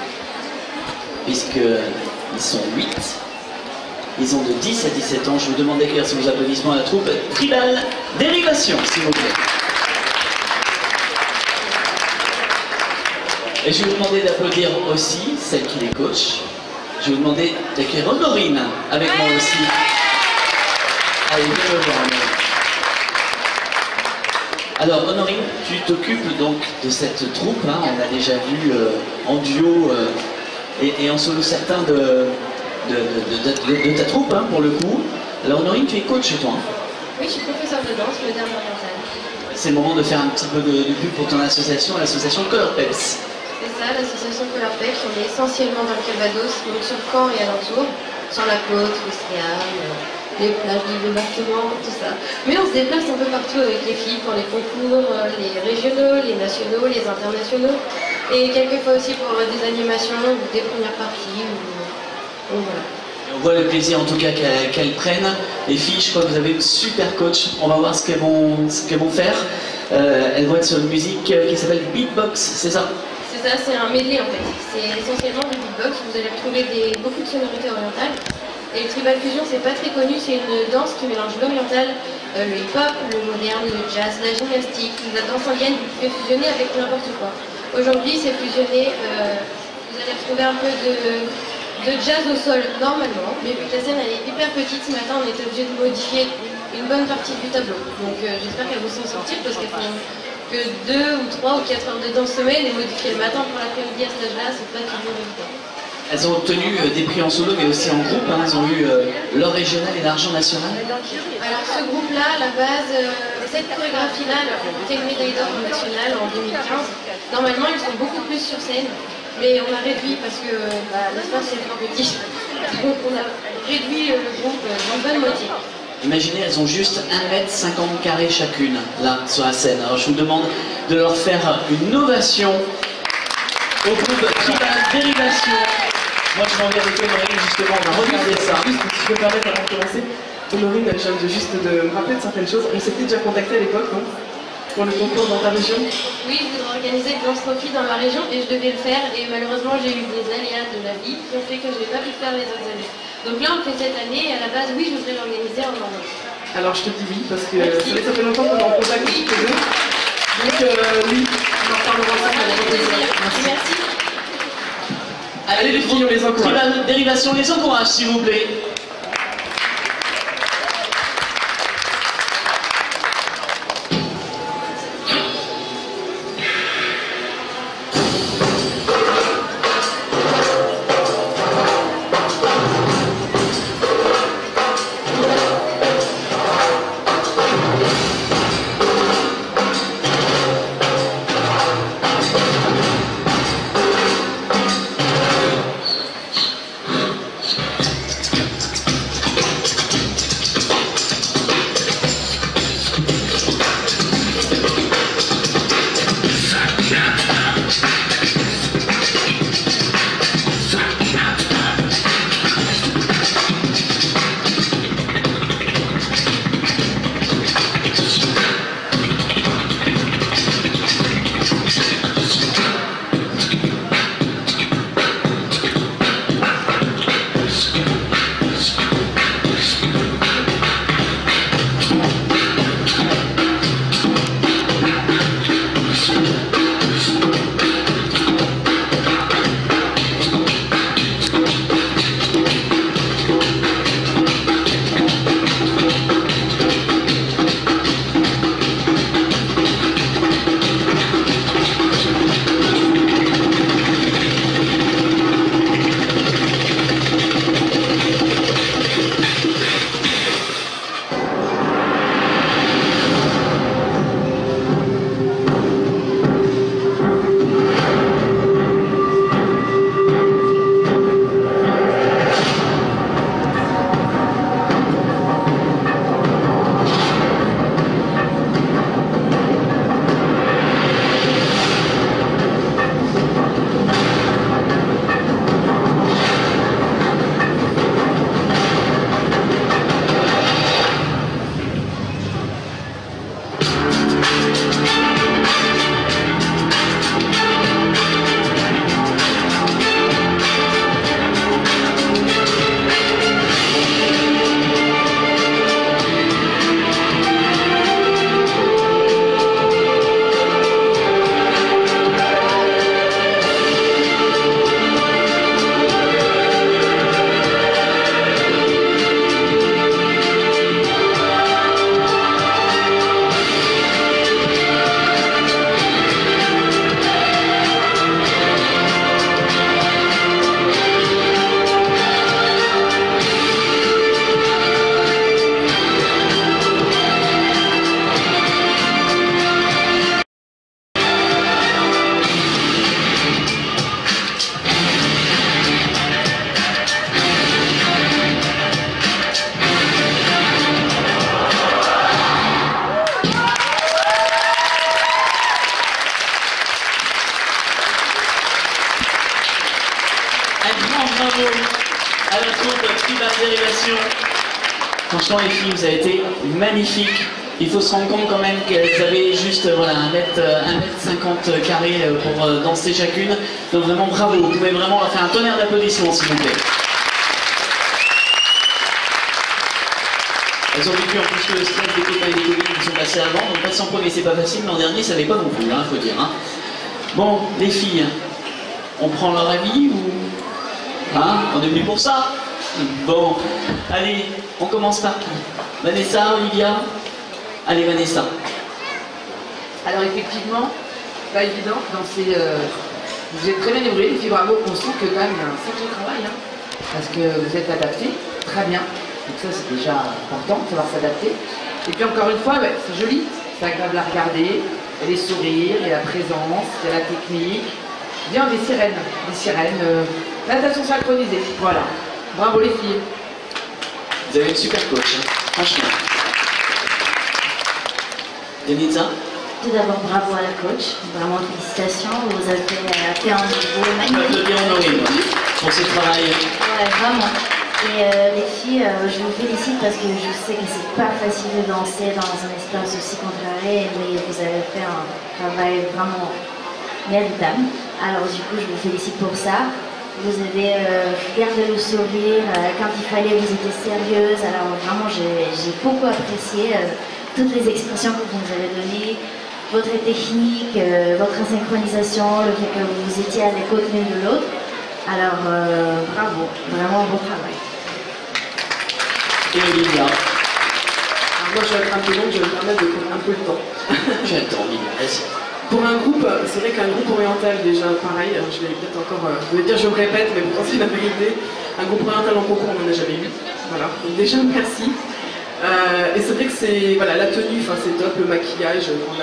Puisqu'ils sont 8. Ils ont de 10 à 17 ans. Je vous demande d'accueillir sous vos applaudissements à la troupe Tribal Dérivation, s'il vous plaît. Et je vais vous demander d'applaudir aussi celle qui les coach. Je vais vous demander d'accueillir Honorine avec moi aussi. Allez, viens me voir. Alors Honorine, tu t'occupes donc de cette troupe, hein, on l'a déjà vu en duo et en solo certain de ta troupe, hein, pour le coup. Alors Honorine, tu es coach chez toi. Oui, je suis professeur de danse, moderne orientale. C'est le moment de faire un petit peu de pub pour ton association, l'association Color Peps. C'est ça, l'association Color Peps, on est essentiellement dans le Calvados, donc sur Caen et alentour, sur la côte, l'Ouistreham, les plages du département, tout ça. Mais on se déplace un peu partout avec les filles pour les concours, les régionaux, les nationaux, les internationaux, et quelquefois aussi pour des animations, des premières parties, ou voilà. On voit le plaisir en tout cas qu'elles prennent. Les filles, je crois que vous avez une super coach. On va voir ce qu'elles vont faire. Elles vont être sur une musique qui s'appelle Beatbox, c'est ça? C'est ça, c'est un medley en fait. C'est essentiellement du beatbox. Vous allez retrouver beaucoup de sonorités orientales. Et le tribal fusion, c'est pas très connu. C'est une danse qui mélange l'oriental, le hip-hop, le moderne, le jazz, la gymnastique, la danse indienne. Vous pouvez fusionner avec n'importe quoi. Aujourd'hui, c'est fusionné. Vous allez retrouver un peu de jazz au sol normalement, mais vu que la scène elle est hyper petite, ce matin on était obligé de modifier une bonne partie du tableau. Donc j'espère qu'elles vont s'en sortir parce qu'elles font que 2 ou 3 ou 4 heures de danse semaine et modifier le matin pour l'après-midi à cet âge-là, c'est pas toujours évident. Elles ont obtenu des prix en solo mais aussi en groupe, hein. Elles ont eu l'or régional et l'argent national. Alors ce groupe-là, à la base, cette chorégraphie-là, elle a été une médaille d'or nationale en 2015. Normalement ils sont beaucoup plus sur scène. Mais on a réduit parce que l'espace est trop petit. Donc on a réduit le groupe d'une bonne moitié. Imaginez, elles ont juste 1,50 m² chacune, là, sur la scène. Alors je vous demande de leur faire une ovation au groupe Dérivation. Moi je m'en vais avec Honorine, justement, on va regarder ça. Juste, si je peux me permettre avant de commencer, Honorine, je viens juste de me rappeler de certaines choses. On s'était déjà contacté à l'époque, non? Pour le concours dans ta région? Oui, je voudrais organiser le Lance Trophy dans ma région et je devais le faire. Et malheureusement, j'ai eu des aléas de la vie qui ont fait que je n'ai pas pu le faire les autres années. Donc là, on le fait cette année et à la base, oui, je voudrais l'organiser en Normandie. Alors je te dis oui, parce que ça fait longtemps qu'on est en contact avec les deux. Donc oui, on en reparlera ensemble. Avec plaisir. Merci. Allez les filles, on les encourage. Dérivation, les encourage, s'il vous plaît. bravo à la troupe Tribal Dérivation. Franchement les filles, vous avez été magnifiques. Il faut se rendre compte quand même qu'elles avaient juste voilà, 1,50 carrés pour danser chacune. Donc vraiment bravo, vous pouvez vraiment leur faire un tonnerre d'applaudissements s'il vous plaît. Elles ont vécu en plus le stress des copains et des copines qui sont passés avant, donc passer en premier c'est pas facile, l'an dernier ça n'avait pas non plus, hein, faut dire. Hein. Bon, les filles, on prend leur avis ou... Hein, on est venu pour ça. Bon, allez, on commence par qui? Vanessa, Olivia? Allez Vanessa. Alors effectivement, pas évident dans ces... vous êtes très bien débrouillés, les filles, bravo, on sent que quand même il y a un sacré travail, hein, parce que vous êtes adaptés, très bien. Donc ça c'est déjà important de savoir s'adapter. Et puis encore une fois, ouais, c'est joli, c'est agréable à regarder. Il y a les sourires, il y a la présence, il y a la technique. Bien des sirènes, natation synchronisée, voilà. Bravo les filles. Vous avez une super coach, hein, franchement. Denitza? Tout d'abord, bravo à la coach. Vraiment, félicitations. Vous avez fait un niveau On peut magnifique. bien honorer pour ce travail. Ouais, vraiment. Et les filles, je vous félicite parce que je sais que c'est pas facile de danser dans un espace aussi contrarié, mais vous avez fait un travail vraiment méritable. Alors du coup, je vous félicite pour ça. Vous avez gardé le sourire, quand il fallait, vous étiez sérieuse. Alors vraiment, j'ai beaucoup apprécié toutes les expressions que vous nous avez données, votre technique, votre synchronisation, le fait que vous étiez à l'écoute l'une de l'autre. Alors bravo, vraiment bon travail. Et Olivia? Alors moi, je vais être un peu longue, je vais me permettre de prendre un peu le temps. J'attends, Olivia, vas-y. Pour un groupe, c'est vrai qu'un groupe oriental, déjà pareil, je vais peut-être encore, je vais dire je me répète, mais pourtant c'est la vérité, un groupe oriental en concours, on n'en a jamais eu. Voilà, donc déjà merci. Et c'est vrai que c'est, voilà, la tenue, enfin c'est top, le maquillage, en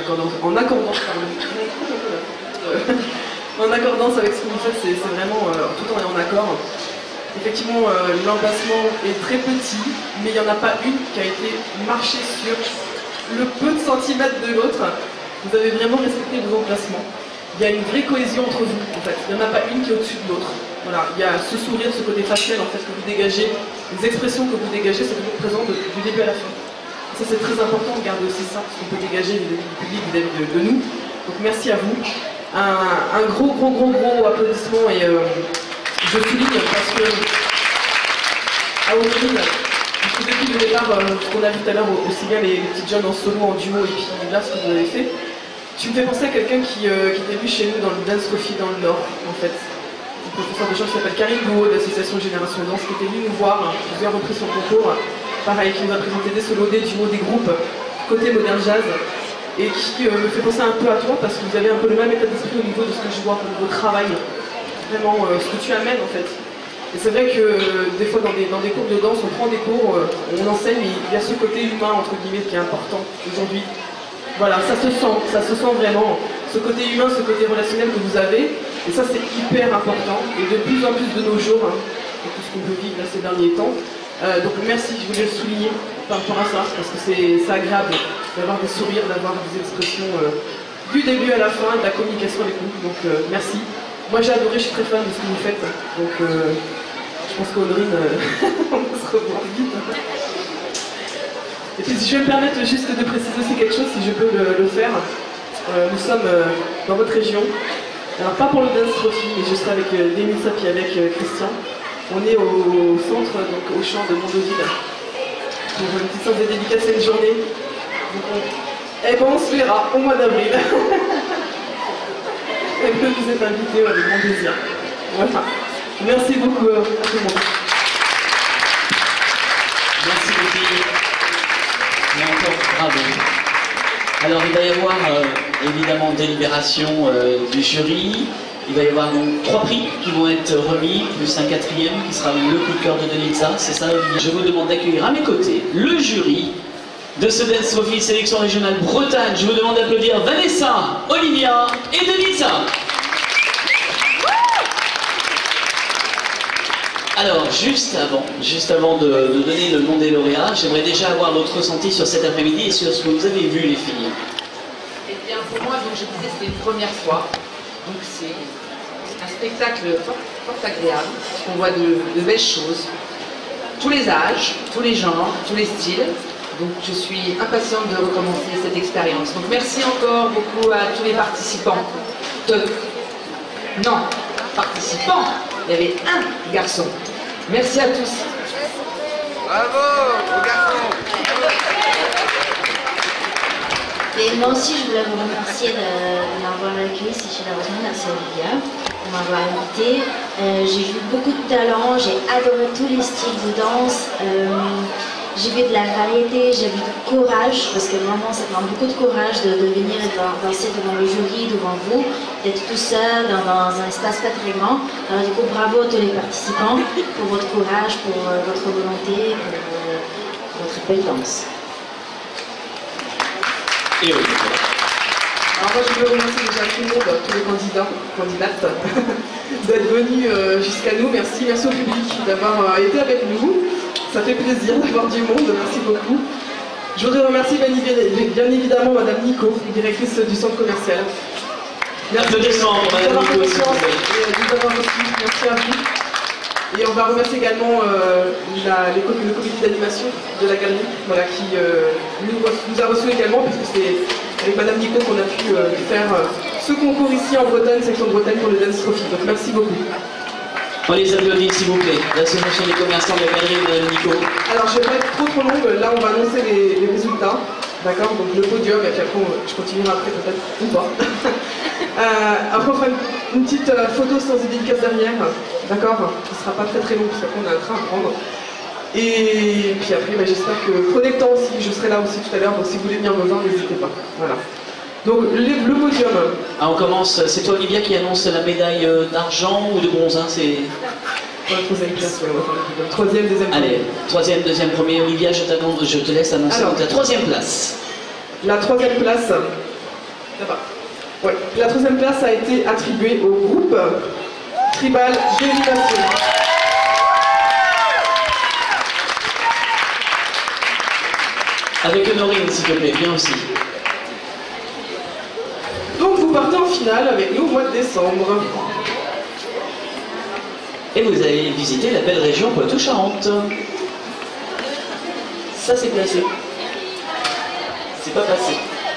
accordance avec ce que vous faites, c'est vraiment tout en accord. Effectivement, l'emplacement est très petit, mais il n'y en a pas une qui a été marchée sur le peu de centimètres de l'autre. Vous avez vraiment respecté vos emplacements. Il y a une vraie cohésion entre vous, en fait. Il n'y en a pas une qui est au-dessus de l'autre. Voilà, il y a ce sourire, ce côté facial, en fait, que vous dégagez. Les expressions que vous dégagez, c'est toujours présent du début à la fin. Ça, c'est très important de garder aussi ça, ce qu'on peut dégager vis-à-vis du public, vis-à-vis de nous. Donc, merci à vous. Un gros applaudissement et je souligne parce que à Aurine, depuis le départ, ce qu'on a vu tout à l'heure, aussi bien les petites jeunes en solo, en duo, et puis là, ce que vous avez fait, tu me fais penser à quelqu'un qui était venu chez nous dans le Dance Coffee dans le Nord, en fait. Un professeur de chant qui s'appelle Karine Louot, de l'association Génération Danse, qui était venu nous voir, plusieurs reprises son concours, pareil, qui nous a présenté des solos, des duos, des groupes, côté modern jazz, et qui me fait penser un peu à toi, parce que vous avez un peu le même état d'esprit au niveau de ce que je vois, au niveau travail, vraiment ce que tu amènes, en fait. Et c'est vrai que des fois dans des cours de danse, on prend des cours, on enseigne, mais il y a ce côté humain, entre guillemets, qui est important aujourd'hui. Voilà, ça se sent vraiment. Ce côté humain, ce côté relationnel que vous avez, et ça c'est hyper important, et de plus en plus de nos jours, hein, avec tout ce qu'on peut vivre là, ces derniers temps. Donc merci, je voulais le souligner par rapport à ça, parce que c'est agréable d'avoir des sourires, d'avoir des expressions du début à la fin, de la communication avec nous, donc merci. Moi j'ai adoré, je suis très fan de ce que vous faites, donc je pense qu'Audrine, on va se revoir vite. Et puis si je vais me permettre juste de préciser aussi quelque chose, si je peux le faire, nous sommes dans votre région, alors pas pour le Dance Trophy, mais je serai avec Denitza puis avec Christian. On est au centre, donc au champ de Mondoville, pour une petite séance de dédicace à une journée. Donc eh ben on se verra au mois d'avril. Et que vous êtes invités avec grand plaisir. Voilà. Merci beaucoup à tout le monde. Merci beaucoup. Et encore bravo. Alors il va y avoir évidemment délibération du jury. Il va y avoir donc 3 prix qui vont être remis, plus un 4e qui sera le coup de cœur de Denitza. C'est ça, Olivier. Je vous demande d'accueillir à mes côtés le jury de ce Dance Trophy Sélection Régionale Bretagne. Je vous demande d'applaudir Vanessa, Olivia et Denitza. Alors, juste avant de donner le nom des lauréats, j'aimerais déjà avoir votre ressenti sur cet après-midi et sur ce que vous avez vu, les filles. Eh bien, pour moi, donc, je disais, c'était une première fois. Donc, c'est un spectacle fort agréable, on voit de belles choses. Tous les âges, tous les genres, tous les styles. Donc, je suis impatiente de recommencer cette expérience. Donc, merci encore beaucoup à tous les participants. Non, participants, il y avait un garçon. Merci à tous. Bravo aux garçons. Et moi aussi, je voulais vous remercier de m'avoir accueilli ici chez la Rosine. Merci Olivia pour m'avoir invité. J'ai vu beaucoup de talent, j'ai adoré tous les styles de danse. J'ai vu de la variété, j'ai vu du courage, parce que vraiment ça demande beaucoup de courage de venir danser devant le jury, devant vous, d'être tout seul dans un espace pas très grand. Alors du coup, bravo à tous les participants pour votre courage, pour votre volonté, pour votre belle danse. Et oui. Alors moi je veux remercier déjà tout le monde, tous les candidats, candidates, d'être venus jusqu'à nous. Merci au public d'avoir été avec nous. Ça fait plaisir d'avoir du monde, merci beaucoup. Je voudrais remercier bien évidemment Madame Nico, directrice du centre commercial. Merci de descendre, Madame Nico. Merci à vous. Et on va remercier également le comité d'animation de la galerie, voilà, qui nous a reçus également, puisque c'est avec Madame Nico qu'on a pu faire ce concours ici en Bretagne, section de Bretagne pour le Dance Trophy. Donc merci beaucoup. On les applaudit s'il vous plaît. L'association des commerçants de la galerie, Madame Nico. Alors je ne vais pas être trop longue, là on va annoncer les résultats. D'accord, donc le podium, et puis après je continuerai après peut-être, ou pas. Après on fera une petite photo sans dédicace derrière, d'accord, qui ne sera pas très long, parce qu'après on a un train à prendre. Et puis après, j'espère que prenez le temps aussi, je serai là aussi tout à l'heure, donc si vous voulez venir me voir, n'hésitez pas. Voilà. Donc le podium. Ah, on commence, c'est toi Olivia qui annonce la médaille d'argent ou de bronze, hein, c'est... La troisième place, ouais, on va faire le podium. Troisième, deuxième. Allez, troisième, deuxième, premier. Olivia, je te laisse annoncer donc la troisième place. La troisième place, là-bas. Ouais. La troisième place a été attribuée au groupe Tribal Délimitation. Avec Honorine, s'il te plaît, bien aussi. Donc vous partez en finale avec nous au mois de décembre. Et vous allez visiter la belle région Poitou-Charentes. Ça c'est placé. C'est pas passé.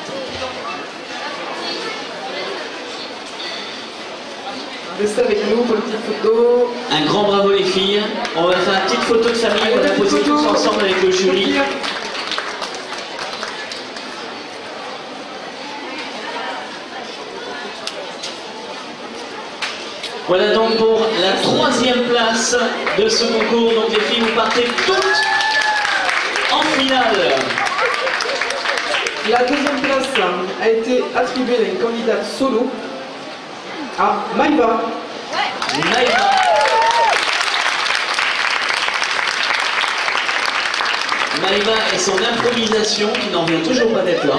Restez avec nous pour une petite photo. Un grand bravo les filles. On va faire une petite photo de famille. On va la poser tous ensemble avec le jury. Voilà donc pour la troisième place de ce concours. Donc les filles, vous partez toutes en finale. La deuxième place a été attribuée à une candidate solo, à Maïva. Maïva. Maïva et son improvisation qui n'en vient toujours pas d'être là.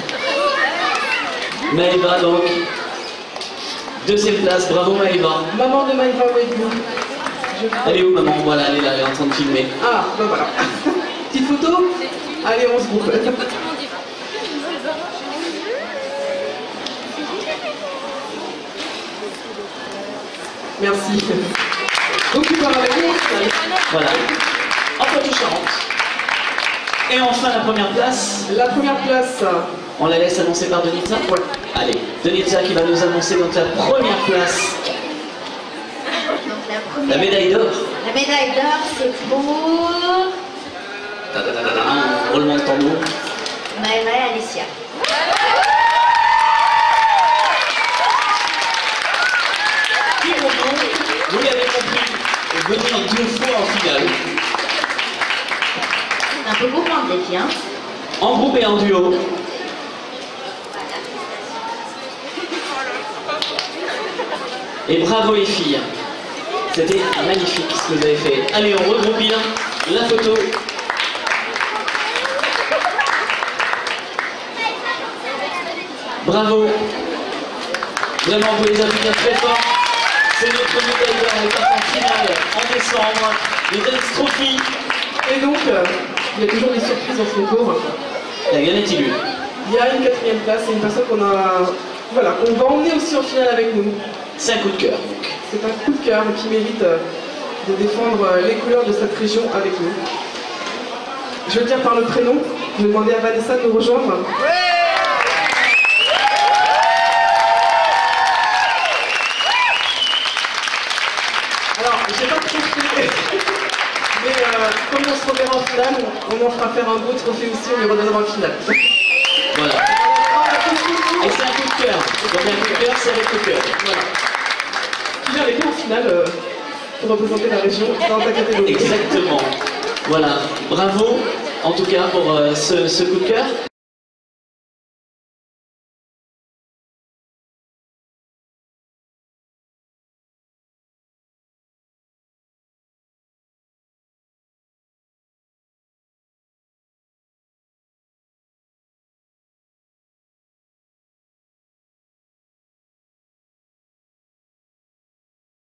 Maïva donc. Deuxième place, bravo Maïva. Maman de Maïva, où êtes-vous? Elle est où maman? Voilà, elle est là, elle est en train de filmer. Ah, ben voilà. Petite photo? Allez, on se groupe. Merci. Donc tu pars avec nous. Voilà. En Poitou-Charentes. Et enfin la première place. La première place. On la laisse annoncer par Denitza? Ouais. Allez, Denitza qui va nous annoncer donc la première place. Donc, la médaille d'or. La médaille d'or, c'est pour roulement de tambour. Maëva et Alicia. Qui vont donc, vous l'avez compris, venir 2 fois en finale. Un peu gourmand les filles, hein. En groupe et en duo. Et bravo les filles. C'était magnifique ce que vous avez fait. Allez, on regroupe bien la photo. Bravo. Vraiment, vous les applaudir très fort. C'est notre médaille d'or, on part en finale en décembre. Les Dance Trophy. Et donc, il y a toujours des surprises dans ce concours. La gagnante est élue. Il y a une quatrième place, c'est une personne qu'on a... Voilà, qu'on va emmener aussi en finale avec nous. C'est un coup de cœur. C'est un coup de cœur qui mérite de défendre les couleurs de cette région avec nous. Je veux dire par le prénom, je vais demander à Vanessa de nous rejoindre. Alors, j'ai pas trop fait, mais comme on se reverra en finale, on en fera faire un beau trophée aussi, on les redonnera en finale. Voilà. Et c'est un coup de cœur. Donc un coup de cœur, c'est avec le cœur. Voilà. Tu viens avec nous en finale pour représenter la région dans ta catégorie. Exactement. Voilà. Bravo, en tout cas, pour ce coup de cœur.